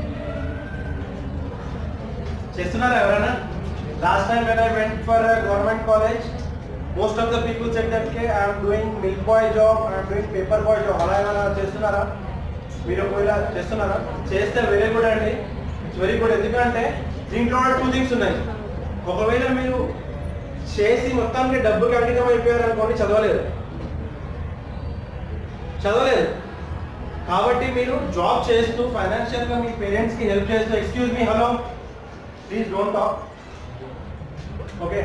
చేస్తున్నారా ఎవరైనా? Last time when I went for government college, most of the people said that okay I'm doing milk boy job, I'm doing paper boy job. అలా ఏమైనా చేస్తున్నారా? మీరు ఒకవేళ చేస్తున్నారా? చేస్తే వెరీ గుడ్ అండి, ఇట్స్ వెరీ గుడ్. ఎందుకంటే దీంట్లో టూ థింగ్స్ ఉన్నాయి. ఒకవేళ మీరు చేసి మొత్తానికి డబ్బుకి అంకితం అయిపోయారు అనుకోండి, చదవలేదు చదవలేదు కాబట్టి మీరు జాబ్ చేస్తూ ఫైనాన్షియల్గా మీ పేరెంట్స్కి హెల్ప్ చేస్తూ, excuse me, hello please don't talk, okay,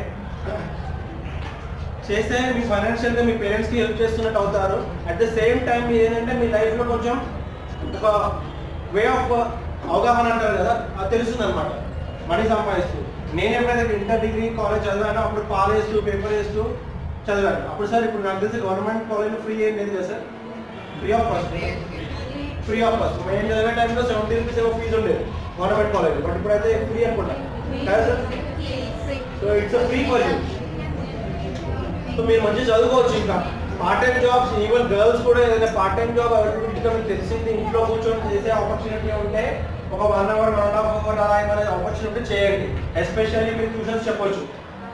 చేస్తే మీ ఫైనాన్షియల్గా మీ పేరెంట్స్కి హెల్ప్ చేస్తున్నట్టు అవుతారు. అట్ ద సేమ్ టైం మీరు ఏంటంటే మీ లైఫ్లో కొంచెం ఒక వే ఆఫ్ అవగాహన అంటారు కదా, అది తెలుస్తుంది అనమాట. మనీ సంపాదిస్తూ నేను ఎప్పుడైతే ఇంటర్ డిగ్రీ కాలేజ్ చదివానో అప్పుడు పాలు వేస్తూ పేపర్ వేస్తూ చదివాను. అప్పుడు సార్ ఇప్పుడు నాకు తెలిసి గవర్నమెంట్ కాలేజ్లో ఫ్రీ ఏం లేదు కదా sir? Free of cost, free of cost. మేము చదివే టైంలో సెవెంటీ రూపీస్ ఏమో ఫీజు ఉండేది గవర్నమెంట్ కాలేజ్, బట్ ఇప్పుడైతే ఫ్రీ అనుకుంటా కదా sir? So it's free for you. So మీరు మంచిగా చదువుకోవచ్చు. ఇంకా part time jobs, even girls కూడా ఏదైనా పార్ట్ టైం జాబ్ అవైలబిలిటీగా మీకు తెలిసింది ఇంట్లో కూర్చొని చేసే ఆపర్చునిటీ ఉంటే ఒక one hour one and half hour అలా ఏమైనా ఆపర్చునిటీ చేయండి. ఎస్పెషల్లీ మీరు ట్యూషన్స్ చెప్పొచ్చు.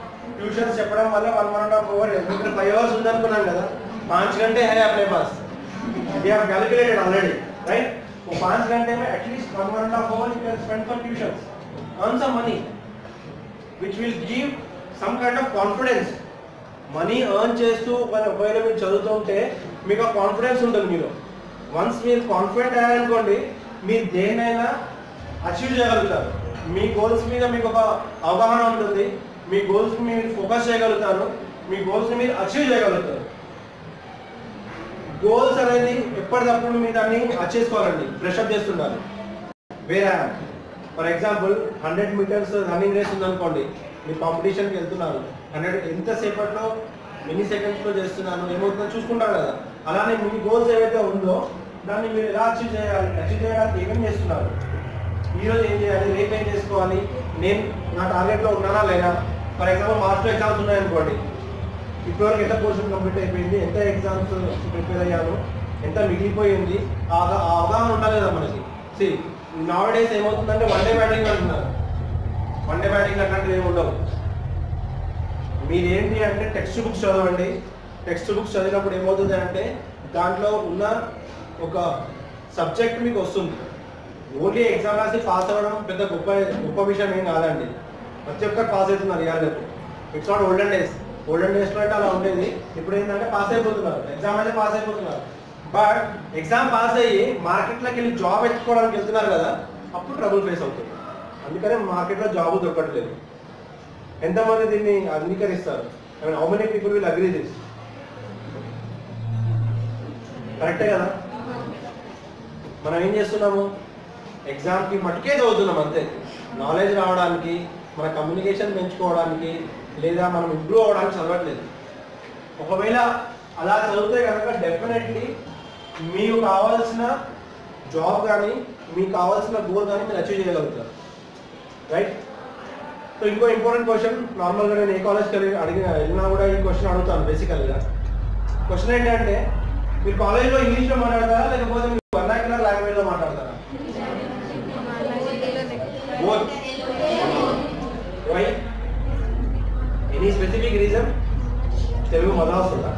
ట్యూషన్స్ చెప్పడం వల్ల one one and half hour, ఇప్పుడు ఫైవ్ అవర్స్ ఉందనుకున్నాం కదా, పాంచ్ గంటే హై అప్లై పాస్, We have calculated already, right? So five घंटे में at least one one and a half hour you can spend for tuitions, earn some money, which will give some kind of confidence. Money earn చేస్తూ ఒకవేళ మీరు చదువుతుంటే మీకు ఆ confidence ఉంటుంది మీలో. వన్స్ మీరు కాన్ఫిడెంట్ అయ్యారనుకోండి మీరు దేన్నైనా అచీవ్ చేయగలుగుతారు. మీ గోల్స్ మీద మీకు ఒక అవగాహన ఉంటుంది, మీ గోల్స్ మీరు ఫోకస్ చేయగలుగుతారు, మీ గోల్స్ని మీరు అచీవ్ చేయగలుగుతారు. గోల్స్ అనేది ఎప్పటికప్పుడు మీరు దాన్ని అచీవ్ చేసుకోవాలండి, బ్రషప్ చేస్తున్నారు. వేరే for example hundred metres running race ఉందనుకోండి, మీరు కాంపిటీషన్కి వెళ్తున్నారు, హండ్రెడ్ ఎంతసేపట్లో ఎన్ని సెకండ్స్లో చేస్తున్నాను ఏమవుతుందో చూసుకుంటారు కదా. అలానే మీ గోల్స్ ఏవైతే ఉందో దాన్ని మీరు ఎలా అచీవ్ చేయాలి, అచీవ్ చేయడానికి ఏమేమి చేస్తున్నారు, ఈరోజు ఏం చేయాలి, రేపు ఏం చేసుకోవాలి, నేను నా టార్గెట్లో ఉన్నానా లేదా. ఫర్ ఎగ్జాంపుల్ మాస్టర్ ఎగ్జామ్స్ ఉన్నాయనుకోండి, ఇప్పటివరకు ఎంత పోర్షన్ కంప్లీట్ అయిపోయింది, ఎంత ఎగ్జామ్స్ ప్రిపేర్ అయ్యాను, ఎంత మిగిలిపోయింది, ఆ అవగాహన ఉండాలి కదా మనకి. సి నవ్ డేస్ ఏమవుతుందంటే వన్ డే బ్యాటింగ్ అంటున్నారు. వన్ డే బ్యాటింగ్ అట్లాంటివి ఏమి ఉండవు. మీరేంటి అంటే టెక్స్ట్ బుక్స్ చదవండి. టెక్స్ట్ బుక్స్ చదివినప్పుడు ఏమవుతుంది అంటే దాంట్లో ఉన్న ఒక సబ్జెక్ట్ మీకు వస్తుంది. ఓన్లీ ఎగ్జామ్ రాసి పాస్ అవ్వడం పెద్ద గొప్ప గొప్ప విషయం ఏం కాదండి. ప్రతి ఒక్కరు పాస్ అవుతున్నారు ఇవాళ రేపు. It's not olden days. Olden డేస్లో అంటే అలా ఉండేది. ఇప్పుడు ఏంటంటే పాస్ అయిపోతున్నారు, ఎగ్జామ్ అయితే పాస్ అయిపోతున్నారు. బట్ ఎగ్జామ్ పాస్ అయ్యి మార్కెట్లోకి వెళ్ళి జాబ్ ఎత్తుకోవడానికి వెళ్తున్నారు కదా, అప్పుడు ట్రబుల్ ఫేస్ అవుతుంది. అందుకనే మార్కెట్లో జాబ్ దొరకట్లేదు. ఎంతమంది దీన్ని అంగీకరిస్తారు? I mean how many people will agree this? కరెక్టే కదా. మనం ఏం చేస్తున్నాము, ఎగ్జామ్కి మటుకే చదువుతున్నాం అంతే. నాలెడ్జ్ రావడానికి, మన కమ్యూనికేషన్ పెంచుకోవడానికి, లేదా మనం ఇంప్రూవ్ అవ్వడానికి చదవట్లేదు. ఒకవేళ అలా చదివితే కనుక డెఫినెట్లీ మీకు కావాల్సిన జాబ్ కానీ మీకు కావాల్సిన గోల్ కానీ మీరు అచీవ్ చేయగలుగుతారు, రైట్? సో ఇంకో ఇంపార్టెంట్ క్వశ్చన్, నార్మల్గా నేను ఏ కాలేజ్కి వెళ్ళి అడిగిన వెళ్ళినా కూడా ఈ క్వశ్చన్ అడుగుతాను. బేసికల్గా క్వశ్చన్ ఏంటంటే, మీరు కాలేజ్లో ఇంగ్లీష్లో మాట్లాడతారా లేకపోతే మీరు వర్నాక్యులర్ లాంగ్వేజ్లో మాట్లాడతారా? Both. Why? Any specific reason? Telugu మజా వస్తుందా?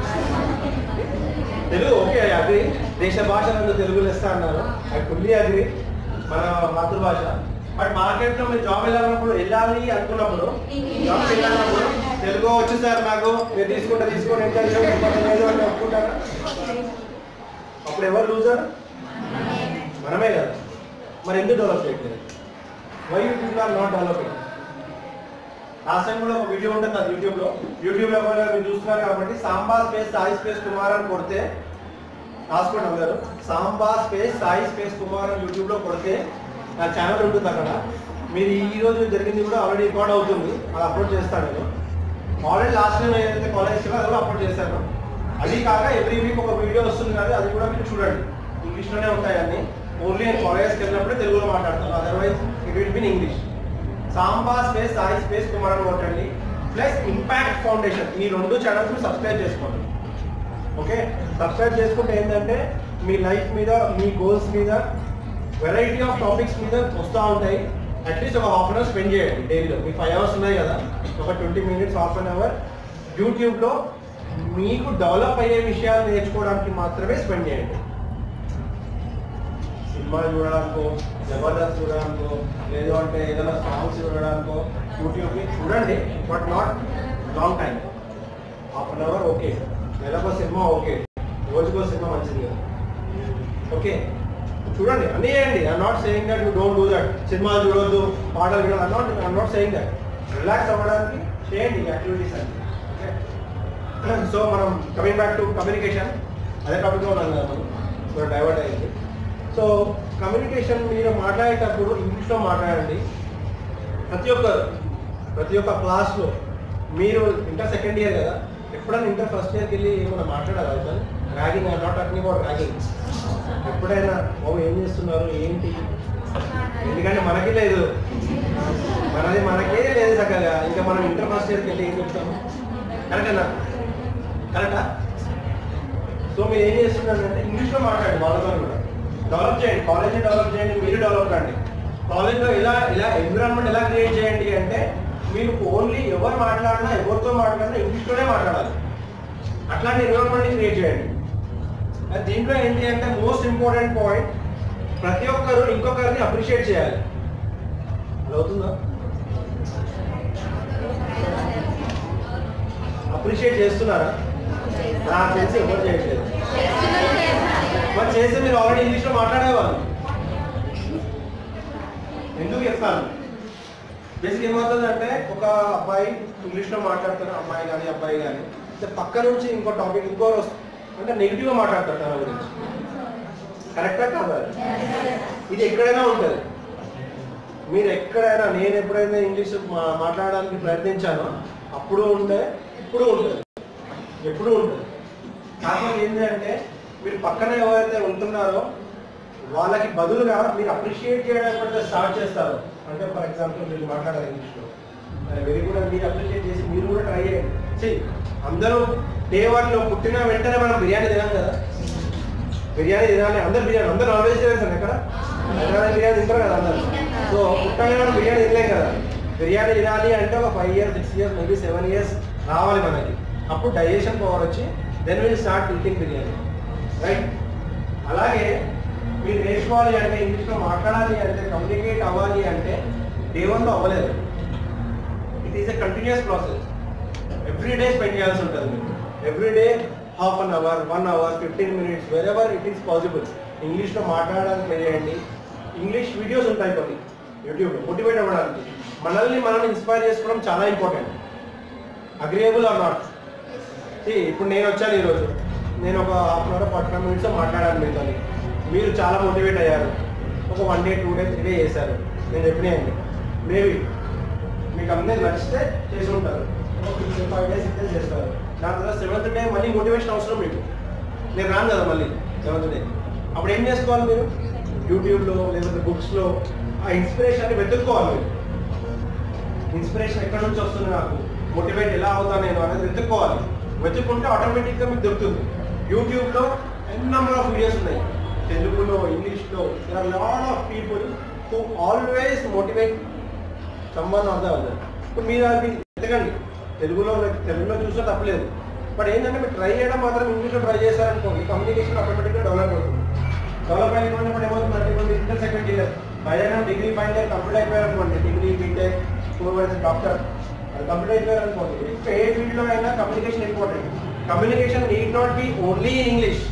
Telugu okay, I agree. దేశ భాషలందు తెలుగు లెస్స అన్నారు, ఐ ఫుల్లీ అగ్రీ, మన మాతృభాష. బట్ మార్కెట్లో మీరు జాబ్ వెళ్ళాలన్నప్పుడు వెళ్ళాలి అనుకున్నప్పుడు జాబ్ వెళ్ళాలన్నప్పుడు తెలుగు వచ్చి సార్ నాకు మీరు తీసుకుంటే తీసుకొని ఇంటర్వ్యూ లేదు అని ఒప్పుకుంటారా? అప్పుడు ఎవరు లూజర్? మనమే కదా. మరి ఎందుకు డెవలప్ చేయట్లేదు? Why you people are not developing? Last time కూడా ఒక వీడియో ఉంటుంది అది యూట్యూబ్లో. యూట్యూబ్లో కూడా మీరు చూస్తున్నారు కాబట్టి సాంబా స్పేస్ సాయి స్పేస్ కుమార్ అని కొడితే, రాసుకోండి అందరూ, సాంబా స్పేస్ సాయి స్పేస్ కుమార్ అని యూట్యూబ్లో కొడితే నా ఛానల్ ఉంటుంది అక్కడ. మీరు ఈ రోజు జరిగింది కూడా ఆల్రెడీ రికార్డ్ అవుతుంది, అది అప్లోడ్ చేస్తాను నేను. ఆల్రెడీ లాస్ట్ టైం ఏదైతే కాలేజ్కి అది కూడా అప్లోడ్ చేశాను. అది కాక ఎవ్రీ వీక్ ఒక వీడియో వస్తుంది కానీ అది కూడా మీరు చూడండి. ఇంగ్లీష్లోనే ఉంటాయి అన్ని. ఓన్లీ నేను కాలేజ్కి వెళ్ళినప్పుడే తెలుగులో మాట్లాడతాను, otherwise it will be in English. Samba space Sai space Kumar అని కొట్టండి. ప్లస్ ఇంపాక్ట్ ఫౌండేషన్, ఈ రెండు ఛానల్స్ సబ్స్క్రైబ్ చేసుకోండి. ఓకే, సబ్స్క్రైబ్ చేసుకుంటే ఏంటంటే మీ లైఫ్ మీద, మీ గోల్స్ మీద, వెరైటీ ఆఫ్ టాపిక్స్ మీద వస్తూ ఉంటాయి. అట్లీస్ట్ ఒక హాఫ్ అన్ అవర్ స్పెండ్ చేయండి డైలీలో. మీ ఫైవ్ అవర్స్ ఉన్నాయి కదా, ఒక twenty minutes half an hour యూట్యూబ్లో మీకు డెవలప్ అయ్యే విషయాలు నేర్చుకోవడానికి మాత్రమే స్పెండ్ చేయండి. సినిమాలు చూడడానికో, జబర్దస్త్ చూడడానికో, లేదు అంటే ఏదైనా సాంగ్స్ చూడడానికో యూట్యూబ్ని చూడండి, but not long time. Half an hour okay, నెలకో సినిమా ఓకే, రోజుకో సినిమా మంచిది కదా. ఓకే, చూడండి, అన్నీ చేయండి. I'm not saying that you don't do that. సినిమాలు చూడొద్దు, పాటలు వినాలి, I'm not I'm not saying that. Relax అవ్వడానికి చేయండి యాక్టివిటీస్ అన్ని. ఓకే, సో మనం కమింగ్ బ్యాక్ టు కమ్యూనికేషన్, అదే టాపిక్లో ఉన్నాం కదా మనం, సో డైవర్ట్ అయ్యింది. సో కమ్యూనికేషన్ మీరు మాట్లాడేటప్పుడు ఇంగ్లీష్లో మాట్లాడండి. ప్రతి ఒక్కరు ప్రతి ఒక్క క్లాస్లో మీరు ఇంటర్ సెకండ్ ఇయర్ కదా, ఎప్పుడైనా ఇంటర్ ఫస్ట్ ఇయర్కి వెళ్ళి ఏమైనా మాట్లాడాలి? Ragging, I'm not talking about ragging. ఎప్పుడైనా బాబు ఏం చేస్తున్నారు ఏంటి? ఎందుకంటే మనకి లేదు, మనది మనకే లేదు చక్కగా. ఇంకా మనం ఇంటర్ ఫస్ట్ ఇయర్కి వెళ్ళి ఏం చెప్తాము? కరెక్టేనా? కరెక్టా? సో మీరు ఏం చేస్తున్నారంటే ఇంగ్లీష్లో మాట్లాడండి, వాళ్ళతో కూడా డెవలప్ చేయండి. కాలేజ్ని డెవలప్ చేయండి, మీరు డెవలప్ కండి. కాలేజ్లో ఎలా ఎలా ఎన్విరాన్మెంట్ ఎలా క్రియేట్ చేయండి అంటే, మీరు ఓన్లీ ఎవరు మాట్లాడినా, ఎవరితో మాట్లాడినా ఇంగ్లీష్లోనే మాట్లాడాలి. అట్లాంటి ఎన్విరాన్మెంట్ని క్రియేట్ చేయండి. దీంట్లో ఏంటి అంటే మోస్ట్ ఇంపార్టెంట్ పాయింట్, ప్రతి ఒక్కరు ఇంకొకరిని అప్రిషియేట్ చేయాలి. అది అవుతుందా? అప్రిషియేట్ చేస్తున్నారా? నాకు తెలిసి ఎవరు చేయట్లేదు. మరి చేస్తే మీరు ఆల్రెడీ ఇంగ్లీష్లో మాట్లాడేవాళ్ళు. ఎందుకు చెప్తాను? బేసిక్ ఏమవుతుందంటే ఒక అబ్బాయి ఇంగ్లీష్లో మాట్లాడుతారు, అమ్మాయి కానీ అబ్బాయి కానీ, పక్క నుంచి ఇంకో టాపిక్ ఇంకోరు వస్తుంది అంటే నెగిటివ్గా మాట్లాడతారు తన గురించి. కరెక్టా కాదా? ఇది ఎక్కడైనా ఉంటుంది. మీరు ఎక్కడైనా, నేను ఎప్పుడైనా ఇంగ్లీష్ మాట్లాడడానికి ప్రయత్నించానో అప్పుడు ఉండే, ఇప్పుడు ఉంటుంది, ఎప్పుడు ఉంటుంది. కాకపోతే ఏంటంటే మీరు పక్కన ఎవరైతే ఉంటున్నారో వాళ్ళకి బదులుగా మీరు అప్రిషియేట్ చేయడం ఎప్పుడైతే స్టార్ట్ చేస్తారో, అంటే ఫర్ ఎగ్జాంపుల్ మీరు మాట్లాడారు ఇంగ్లీష్లో, వెరీ గుడ్ అని మీరు అప్రిషియేట్ చేసి మీరు కూడా ట్రై చేయండి. చెయ్యి. అందరూ డే వన్లో పుట్టిన వెంటనే మనం బిర్యానీ తినాం కదా, బిర్యానీ తినాలి. అందరు బిర్యానీ, అందరూ నాన్ వెజిటేరియన్స్ అండి. ఎక్కడ హైదరాబాద్ బిర్యానీ తింటారు కదా అందరు. సో పుట్టగానే మనం బిర్యానీ తినలేం కదా. బిర్యానీ తినాలి అంటే ఒక five years six years maybe seven years రావాలి మనకి. అప్పుడు డైజెషన్ పవర్ వచ్చి then will start eating biryani, right? అలాగే మీరు నేర్చుకోవాలి అంటే, ఇంగ్లీష్లో మాట్లాడాలి అంటే, కమ్యూనికేట్ అవ్వాలి అంటే డే వన్లో అవ్వలేదు. It is a continuous process. Every day spend చేయాల్సి ఉంటుంది మీరు. Every day half an hour, one hour, fifteen minutes, wherever it is possible ఇంగ్లీష్లో మాట్లాడడానికి ట్రై చేయండి. ఇంగ్లీష్ వీడియోస్ ఉంటాయి కొన్ని యూట్యూబ్లో మోటివేట్ అవ్వడానికి. మనల్ని మనం ఇన్స్పైర్ చేసుకోవడం చాలా ఇంపార్టెంట్. Agreeable are not. ఇప్పుడు నేను వచ్చాను ఈరోజు, నేను ఒక half an hour forty five minutes మాట్లాడాను మీతో. మీరు చాలా మోటివేట్ అయ్యారు. ఒక one day two day three day చేశారు. నేను చెప్పినాయండి మేబీ మీకు అందరూ నచ్చితే చేసి ఉంటారు. ఫైవ్ డేస్ సిక్స్ డేస్ చేస్తారు. దాని తర్వాత సెవెంత్ డే మళ్ళీ మోటివేషన్ అవసరం మీకు. నేను రాను కదా మళ్ళీ సెవెంత్ డే. అప్పుడు ఏం చేసుకోవాలి మీరు? యూట్యూబ్లో లేకపోతే బుక్స్లో ఆ ఇన్స్పిరేషన్ని వెతుక్కోవాలి. మీరు ఇన్స్పిరేషన్ ఎక్కడి నుంచి వస్తుంది, నాకు మోటివేట్ ఎలా అవుతాను నేను అనేది వెతుక్కోవాలి. వెతుక్కుంటే ఆటోమేటిక్గా మీకు దొరుకుతుంది. యూట్యూబ్లో ఎన్ నెంబర్ ఆఫ్ వీడియోస్ ఉన్నాయి, తెలుగులో, ఇంగ్లీష్లో. There are lot of people who always motivate someone or the other. ఇప్పుడు మీరు అది వెతకండి. తెలుగులో తెలుగులో చూస్తే తప్పలేదు. బట్ ఏంటంటే మీరు ట్రై చేయడం మాత్రం ఇంగ్లీష్లో ట్రై చేశారనుకోండి, కమ్యూనికేషన్ ఆటోమేటిక్గా డెవలప్ అవుతుంది. డెవలప్ అయినప్పుడు ఏమవుతుందంటే, ఇప్పుడు ఇంటర్ సెకండ్ ఇయర్ పైన డిగ్రీ ఫైనల్ ఇయర్ కంప్లీట్ అయిపోయారు అనుకోండి, డిగ్రీ బీటెక్ సూపర్వైజర్ డాక్టర్ అది కంప్లీట్ అయిపోయారు అనుకోండి, ఏ ఫీల్డ్లో అయినా communication important. Communication need not be only in English.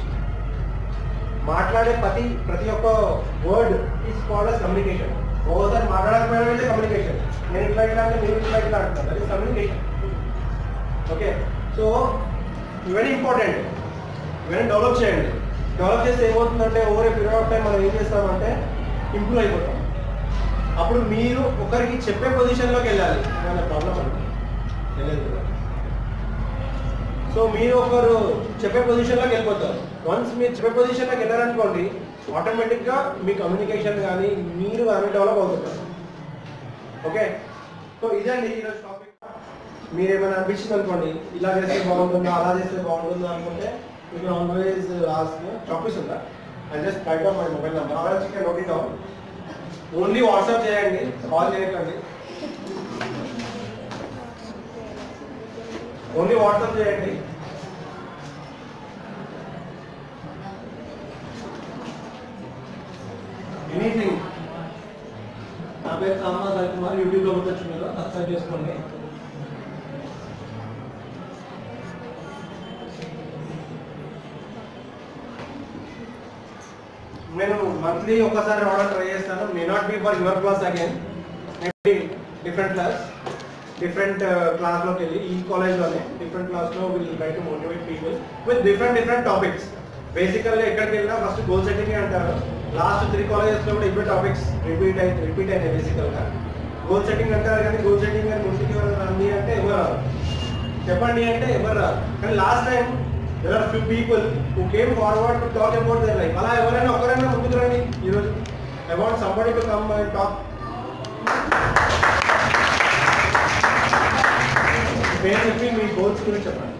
మాట్లాడే ప్రతి ప్రతి ఒక్క word is called as communication. ఒకసారి మాట్లాడకపోయినా వెళ్ళి కమ్యూనికేషన్. నేను ఇట్లా ఇట్లా అంటే మీరు ఇట్లా ఇట్లా అంటారు, అది communication. Okay, so very important. ఇవన్నీ డెవలప్ చేయండి. డెవలప్ చేస్తే ఏమవుతుందంటే over a period of time మనం ఏం చేస్తామంటే ఇంప్రూవ్ అయిపోతాం. అప్పుడు మీరు ఒకరికి చెప్పే పొజిషన్లోకి వెళ్ళాలి. ఏమైనా ప్రాబ్లం అంటే తెలియదు కదా. సో మీరు ఒకరు చెప్పే పొజిషన్లోకి వెళ్ళిపోతారు. వన్స్ మీరు చెప్పే పొజిషన్లోకి వెళ్ళారనుకోండి, ఆటోమేటిక్గా మీ కమ్యూనికేషన్ కానీ మీరు కానీ డెవలప్ అవుతుంటారు. ఓకే, సో ఇదండి ఈరోజు టాపిక్. మీరు ఏమైనా అనిపించింది అనుకోండి, ఇలా చేస్తే బాగుంటుందా, అలా చేస్తే బాగుంటుందా అనుకుంటే you can always ask. Topics ఉందా? And just type of my mobile number already you can note it down. Only WhatsApp చేయండి, కాల్ చేయకండి. ఓన్లీ వాట్సాప్ చేయండి. ఎనీథింగ్. నా పేరు కామా కుమార్, యూట్యూబ్లో వచ్చి మీరు సబ్స్క్రైబ్ చేసుకోండి. నేను మంత్లీ ఒకసారి రావడం ట్రై చేస్తాను. May not be for your class again, maybe different class, different క్లాస్లోకి వెళ్ళి ఈ కాలేజ్లోనే డిఫరెంట్ క్లాస్లో will try to motivate people with different different topics. బేసికల్గా ఎక్కడికి వెళ్ళినా ఫస్ట్ గోల్ సెట్టింగ్ అంటారు. లాస్ట్ త్రీ కాలేజెస్లో కూడా ఇవే టాపిక్స్ రిపీట్ అయి రిపీట్ అయినాయి. బేసికల్గా గోల్ సెట్టింగ్ అంటారు, కానీ గోల్ సెట్టింగ్ కానీ ముందుకు ఎవరు రండి అంటే ఎవరు రాదు, చెప్పండి అంటే ఎవరు రాదు. కానీ last time there are few people who came forward to talk about their life. అలా ఎవరైనా ఒకరైనా ముందుకు రండి ఈరోజు. I want somebody to come and talk. పేరు చెప్పి మీ గోల్స్ గురించి చెప్పండి.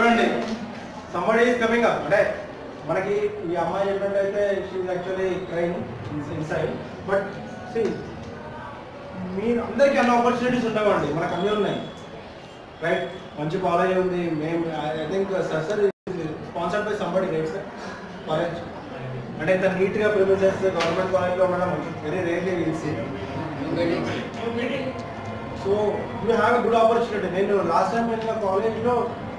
చూడండి, somebody is coming up అంటే మనకి ఈ అమ్మాయి చెప్పినట్టయితే she is actually crime inside, but see మీరు అందరికీ అన్న ఆపర్చునిటీస్ ఉండవండి, మనకు అన్నీ ఉన్నాయి రైట్. మంచి కాలేజ్ ఉంది, మేము I think sir sir sponsored by somebody right sir college, అంటే ఇంత నీట్గా ప్రిపేర్ గవర్నమెంట్ కాలేజ్లో ఉండడం very rarely will see. So you have a good opportunity. నేను లాస్ట్ టైం వెళ్ళిన కాలేజ్లో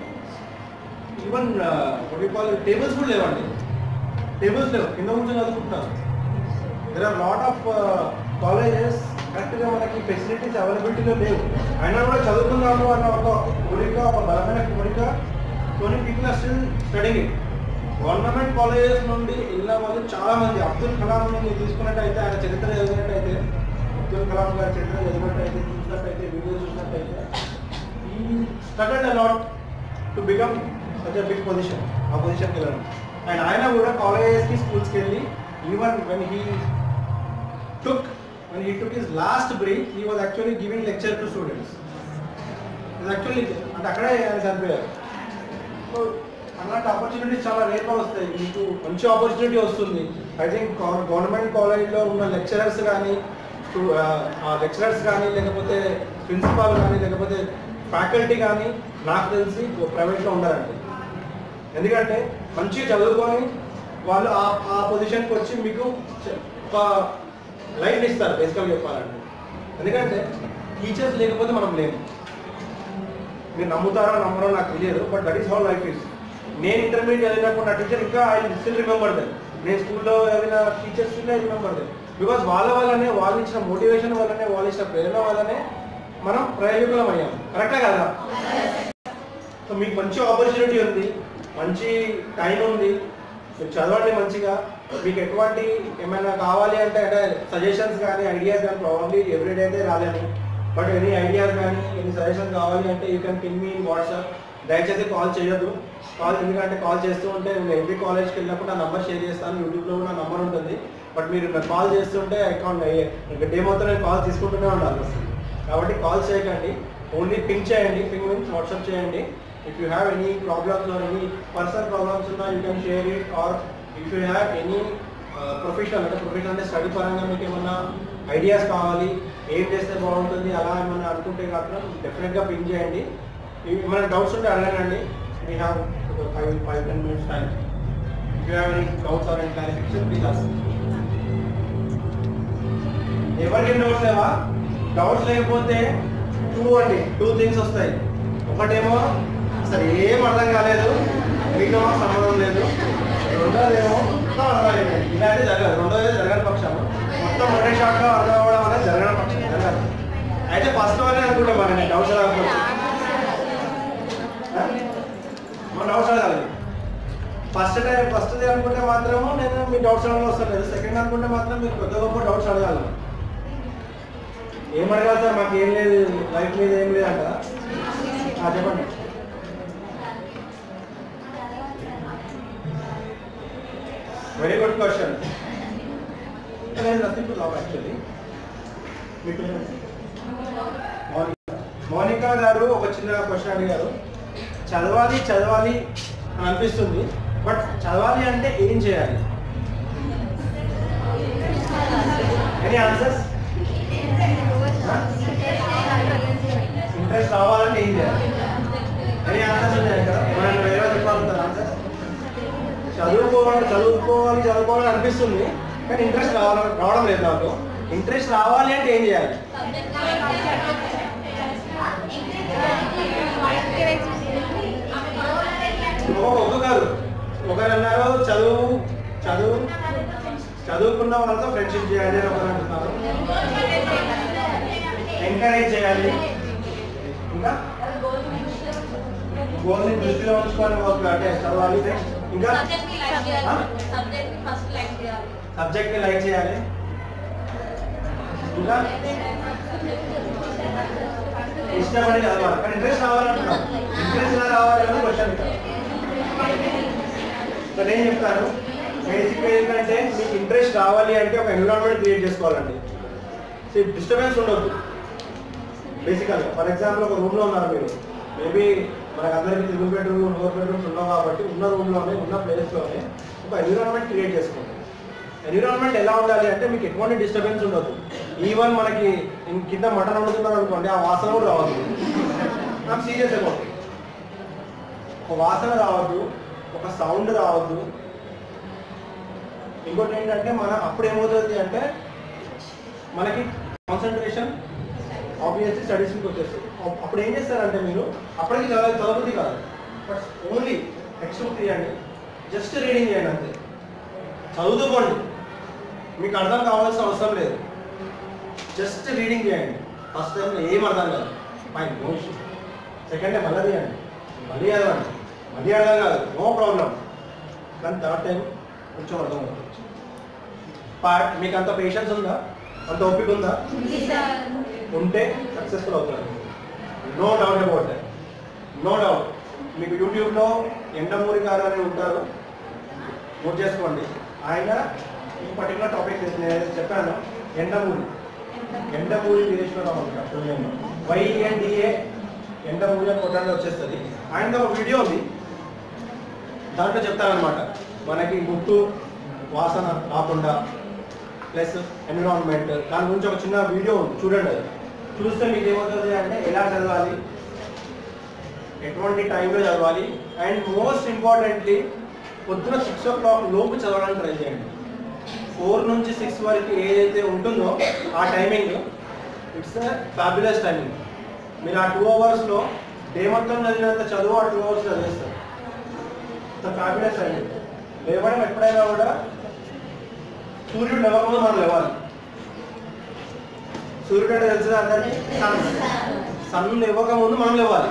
ఈవెన్ టేబుల్స్ కూడా లేవండి, టేబుల్స్ లేవు, కింద కూర్చొని చదువుకుంటున్నారు. There are lot of colleges కరెక్ట్గా మనకి ఫెసిలిటీస్ అవైలబిలిటీలో లేవు, అయినా కూడా చదువుకున్నాము అన్న ఒక కోరిక, ఒక బలమైన కోరిక కొన్ని people are still studying it. Government colleges నుండి వెళ్ళిన వాళ్ళు చాలా మంది. అబ్దుల్ కలాం ని తీసుకున్నట్టయితే, ఆయన చరిత్ర చదివినట్టయితే, అబ్దుల్ కలాం గారి చరిత్ర చదివినట్టయితే, చూసినట్టయితే, వీడియో చూసినట్టయితే, ఈ struggled a lot to become such a big position, ఆ పొజిషన్కి వెళ్ళడం. అండ్ ఆయన కూడా కాలేజెస్కి స్కూల్స్కి వెళ్ళి even when he took when he took his last break, he was actually giving lecture to students. It actually అంటే అక్కడే ఆయన చనిపోయారు. సో అలాంటి ఆపర్చునిటీస్ చాలా రేర్గా వస్తాయి, మీకు మంచి ఆపర్చునిటీ వస్తుంది. ఐ థింక్ గవర్నమెంట్ కాలేజ్లో ఉన్న లెక్చరర్స్ కానీ, లెక్చరర్స్ కానీ, లేకపోతే ప్రిన్సిపాల్ కానీ, లేకపోతే ఫ్యాకల్టీ కానీ నాకు తెలిసి ప్రైవేట్లో ఉండాలండి. ఎందుకంటే మంచిగా చదువుకొని వాళ్ళు ఆ ఆ పొజిషన్కి వచ్చి మీకు ఒక లైఫ్ ఇస్తారు బేసికల్గా చెప్పాలంటే. ఎందుకంటే టీచర్స్ లేకపోతే మనం లేము. మీరు నమ్ముతారో నమ్మరో నాకు తెలియదు, but that is how life is. నేను ఇంటర్మీడియట్ చదివినప్పుడు నా టీచర్ ఇంకా ఐ స్టిల్ రిమెంబర్ దెమ్. నేను స్కూల్లో చదివిన teachers still I remember them. Because వాళ్ళ వల్లనే, వాళ్ళు ఇచ్చిన మోటివేషన్ వల్లనే, వాళ్ళు ఇచ్చిన ప్రేరణ వల్లనే మనం ప్రయోజకులం అయ్యాము. కరెక్టా కదా? సో మీకు మంచి ఆపర్చునిటీ ఉంది, మంచి టైం ఉంది, మీరు చదవండి మంచిగా. మీకు ఎటువంటి ఏమైనా కావాలి అంటే అంటే సజెషన్స్ కానీ, ఐడియాస్ కానీ, ప్రాబ్లీ ఎవ్రీడే అయితే రాలేను, బట్ ఎనీ ఐడియాస్ కానీ, ఎనీ సజెషన్స్ కావాలి అంటే you can ping me in WhatsApp. దయచేసి కాల్ చేయొద్దు, కాల్ ఎందుకంటే కాల్ చేస్తూ ఉంటే నేను ఎవ్రీ కాలేజ్కి వెళ్ళినప్పుడు నా నెంబర్ షేర్ చేస్తాను, యూట్యూబ్లో కూడా నా నెంబర్ ఉంటుంది. బట్ మీరు కాల్ చేస్తుంటే అకౌంట్ ఇంకా డే మొత్తం నేను కాల్ తీసుకుంటూనే ఉండాలి వస్తుంది. కాబట్టి కాల్ చేయకండి, ఓన్లీ పింక్ చేయండి, పింక్ మీన్స్ వాట్సాప్ చేయండి. If you have any problems or any personal problems, you can share it. Or if you have any uh, professional, అంటే ప్రొఫెషనల్ అంటే స్టడీ పరంగా మీకు ఏమన్నా ఐడియాస్ కావాలి, ఏం చేస్తే బాగుంటుంది అలా ఏమన్నా అనుకుంటే మాత్రం డెఫినెట్గా పింక్ చేయండి. ఏమైనా డౌట్స్ ఉంటే అడగండి. We have five five ten minutes time. If you have any doubts or any clarification please ask. ఎవరికి డౌట్స్ లేవా? డౌట్స్ లేకపోతే టూ అండి టూ థింగ్స్ వస్తాయి. ఒకటేమో అసలు ఏం అర్థం కాలేదు, మీతో మాకు సంబంధం లేదు. రెండోదేమో మొత్తం అర్థమైంది, ఇలాంటి జరగదు. రెండోది జరగని పక్షం, మొత్తం ఒకటే షాట్గా అర్థం అవ్వడం అనేది జరగని పక్షం జరగదు. అయితే ఫస్ట్ వల్లే అనుకుంటాం మరి నేను డౌట్స్ రాకపోతే మన డౌట్స్ అడగాలి. ఫస్ట్ టైం ఫస్ట్ది అనుకుంటే మాత్రము నేను మీ డౌట్స్ అడగాలి వస్తలేదు. సెకండ్ అనుకుంటే మాత్రం మీకు కొత్త గొప్ప డౌట్స్ అడగాలి. ఏం అడగాలి సార్, మాకు ఏం లేదు, లైఫ్ మీద ఏం లేదు అంట. చెప్పండి. Very good question. Nothing to love actually. Mounika గారు ఒక చిన్న క్వశ్చన్ అడిగారు. చదవాలి చదవాలి అని అనిపిస్తుంది, బట్ చదవాలి అంటే ఏం చేయాలి? Any answers? ఇంట్రెస్ట్ రావాలంటే ఏం చేయాలి? ఎనీ ఆన్సర్స్ ఉన్నాయి కదా, మనం వేరే చెప్పాలంటారు ఆన్సర్స్. చదువుకోవాలి చదువుకోవాలి చదువుకోవాలని అనిపిస్తుంది, కానీ ఇంట్రెస్ట్ రావాలి రావడం లేదు నాకు. ఇంట్రెస్ట్ రావాలి అంటే ఏం చేయాలి? ఒక్కొక్కరు ఒకరు అన్నారు చదువు చదువు చదువుకున్న వాళ్ళతో ఫ్రెండ్షిప్ చేయాలి అని ఒకరు అంటున్నారు, ఎంకరేజ్ చేయాలి, ఇంకా గోల్ని దృష్టిలో ఉంచుకొని ఒక అంటే చదవాలి, ఇంకా సబ్జెక్ట్ని లైక్ చేయాలి, ఇంకా ఇష్టపడి చదవాలి. కానీ ఇంట్రెస్ట్ రావాలంటున్నాం. ఇంట్రెస్ట్ ఎలా రావాలని క్వశ్చన్. సో నేను చెప్తాను, బేసిక్గా ఏంటంటే మీకు ఇంట్రెస్ట్ రావాలి అంటే ఒక ఎన్విరాన్మెంట్ క్రియేట్ చేసుకోవాలండి. సో డిస్టర్బెన్స్ ఉండొద్దు బేసికల్గా. ఫర్ ఎగ్జాంపుల్ ఒక రూమ్లో ఉన్నారు మీరు, మేబీ మనకు అందరికీ త్రిబుల్ బెడ్రూమ్ ఫోర్ బెడ్రూమ్స్ ఉన్నాం కాబట్టి ఉన్న రూమ్లోనే ఉన్న ప్లేస్లోనే ఒక ఎన్విరాన్మెంట్ క్రియేట్ చేసుకోండి. ఎన్విరాన్మెంట్ ఎలా ఉండాలి అంటే మీకు ఎటువంటి డిస్టర్బెన్స్ ఉండదు. ఈవెన్ మనకి కింద మటన్ వండుతున్నారు అనుకోండి, ఆ వాసన కూడా రావద్దు. నాకు సీరియస్ అయిపోతుంది. ఒక వాసన రావద్దు, ఒక సౌండ్ రావద్దు. ఇంకోటి ఏంటంటే మన అప్పుడు ఏమవుతుంది అంటే మనకి కాన్సన్ట్రేషన్ ఆబ్వియస్లీ స్టడీస్కి వచ్చేస్తుంది. అప్పుడు ఏం చేస్తారంటే మీరు అప్పటికి చదవ చదవది కాదు, బట్ ఓన్లీ టెక్స్ట్ బుక్ తీయండి, జస్ట్ రీడింగ్ చేయండి అంతే. చదువుకోండి, మీకు అర్థం కావాల్సిన అవసరం లేదు. జస్ట్ రీడింగ్ చేయండి. ఫస్ట్ టైం ఏం అర్థం కాదు, fine, no issue. Second time మళ్ళీ తీయండి, మళ్ళీ చదవండి, మళ్ళీ అర్థం కాదు, నో ప్రాబ్లం. కానీ థర్డ్ టైం కొంచెం అర్థం అవుతుంది. పార్ట్ మీకు అంత పేషెన్స్ ఉందా, అంత ఓపిక ఉందా? ఉంటే సక్సెస్ఫుల్ అవుతారు, no doubt about that, no doubt. మీకు యూట్యూబ్లో ఎండమూరి గారు అని ఉంటారు, నోట్ చేసుకోండి. ఆయన ఈ పర్టికులర్ టాపిక్ నేను చెప్పాను, ఎండమూరి ఎండమూరి వీరేశ్వరరావు అంటారు. వైఎన్డిఏ ఎండమూరి అని కొట్టండి వచ్చేస్తుంది. ఆయన ఒక వీడియో ఉంది, దాంట్లో చెప్తారనమాట మనకి ముట్టు వాసన రాకుండా ప్లస్ ఎన్విరాన్మెంట్, దాని గురించి ఒక చిన్న వీడియో ఉంది, చూడండి. అది చూస్తే మీకు ఏమవుతుంది అంటే ఎలా చదవాలి, ఎటువంటి టైంలో చదవాలి, అండ్ మోస్ట్ ఇంపార్టెంట్లీ పొద్దున సిక్స్ ఓ క్లాక్ లోపు చదవడానికి ట్రై చేయండి. ఫోర్ నుంచి సిక్స్ వరకు ఏదైతే ఉంటుందో ఆ timing it's a fabulous timing. మీరు ఆ టూ అవర్స్లో డే మొత్తం చదివినంత చదువు ఆ టూ అవర్స్ చదివేస్తారు. It's fabulous timing. లేవడం ఎప్పుడైనా కూడా సూర్యుడు లేవకముందు మనం లేవాలి. సూర్యుడు అంటే తెలుసు అందరికీ, సన్ సన్ లేవకముందు మనం లేవాలి.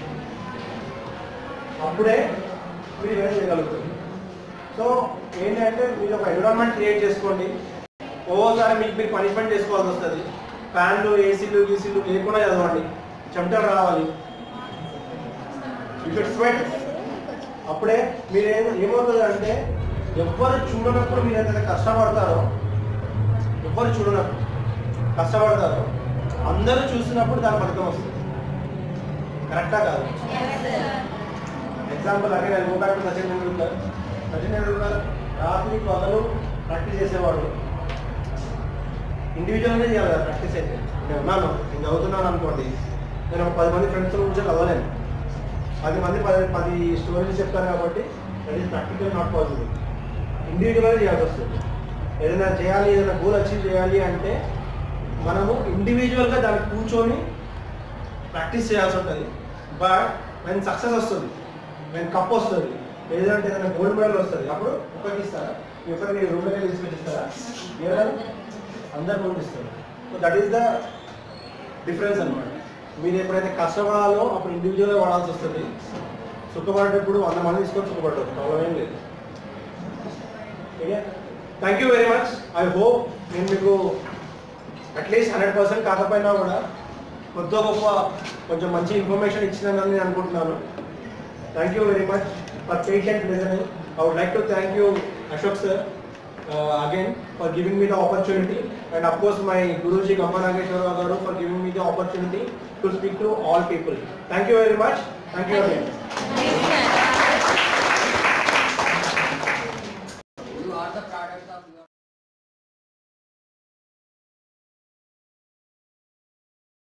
అప్పుడే మీరు ఏమైనా చేయగలుగుతుంది. సో ఏంటంటే మీరు ఒక ఎన్విరాన్మెంట్ క్రియేట్ చేసుకోండి. ఓసారి మీకు మీరు పనిష్మెంట్ చేసుకోవాల్సి వస్తుంది. ఫ్యాన్లు, ఏసీలు, గీసీలు లేకుండా చదవండి. చెమటలు రావాలి, ఇఫ్ ఇట్ స్వెట్. అప్పుడే మీరు ఏం ఏమవుతుంది అంటే ఎవ్వరు చూడనప్పుడు మీరు ఎంతైతే కష్టపడతారో, ఎవ్వరు చూడనప్పుడు కష్టపడతారో అందరూ చూసినప్పుడు దాని ఫలితం వస్తుంది. కరెక్టా కాదు? ఎగ్జాంపుల్ అగే నేను go back to Sachin Tendulkar. Sachin Tendulkar రాత్రి పగలు ప్రాక్టీస్ చేసేవాడు. ఇండివిజువల్గా చేయాలి కదా ప్రాక్టీస్. అయితే నేను ఉన్నాను, నేను చదువుతున్నాను అనుకోండి, నేను ఒక పది మంది ఫ్రెండ్స్తో కూర్చొని చదవలేను. పది మంది పది పది స్టోరీస్ చెప్తారు కాబట్టి that is practical not possible. ఇండివిజువల్గా చేయాల్సి వస్తుంది. ఏదైనా చేయాలి, ఏదైనా గోల్ అచీవ్ చేయాలి అంటే మనము ఇండివిజువల్గా దాన్ని కూర్చొని ప్రాక్టీస్ చేయాల్సి ఉంటుంది. బట్ వెన్ సక్సెస్ వస్తుంది, వెన్ కప్ వస్తుంది, లేదంటే ఏదైనా గోల్డ్ మెడల్ వస్తుంది, అప్పుడు ఒకరికి ఇస్తారా? మీ ఒకరికి రూమ్ దగ్గర తీసుకొచ్చిస్తారా? ఎవరు అందరు ముందు ఇస్తారు. So that is the difference అనమాట. మీరు ఎప్పుడైతే కష్టపడాలో అప్పుడు ఇండివిజువల్గా వాడాల్సి వస్తుంది. సుఖపడేటప్పుడు వంద మంది తీసుకొని సుఖపడతారు, ప్రాబ్లం ఏం లేదు. Okay, thank you very much. I hope నేను మీకు అట్లీస్ట్ హండ్రెడ్ పర్సెంట్ కాకపోయినా కూడా కొత్త గొప్ప కొంచెం మంచి ఇన్ఫర్మేషన్ ఇచ్చినానని నేను అనుకుంటున్నాను. Thank you very much for patient listening. I would like to thank you, Ashok sir, uh, again for giving me the opportunity, and of course my Guruji Gamma Nageshwara garu for giving me the opportunity to speak to all people. Thank you very much. Thank you again.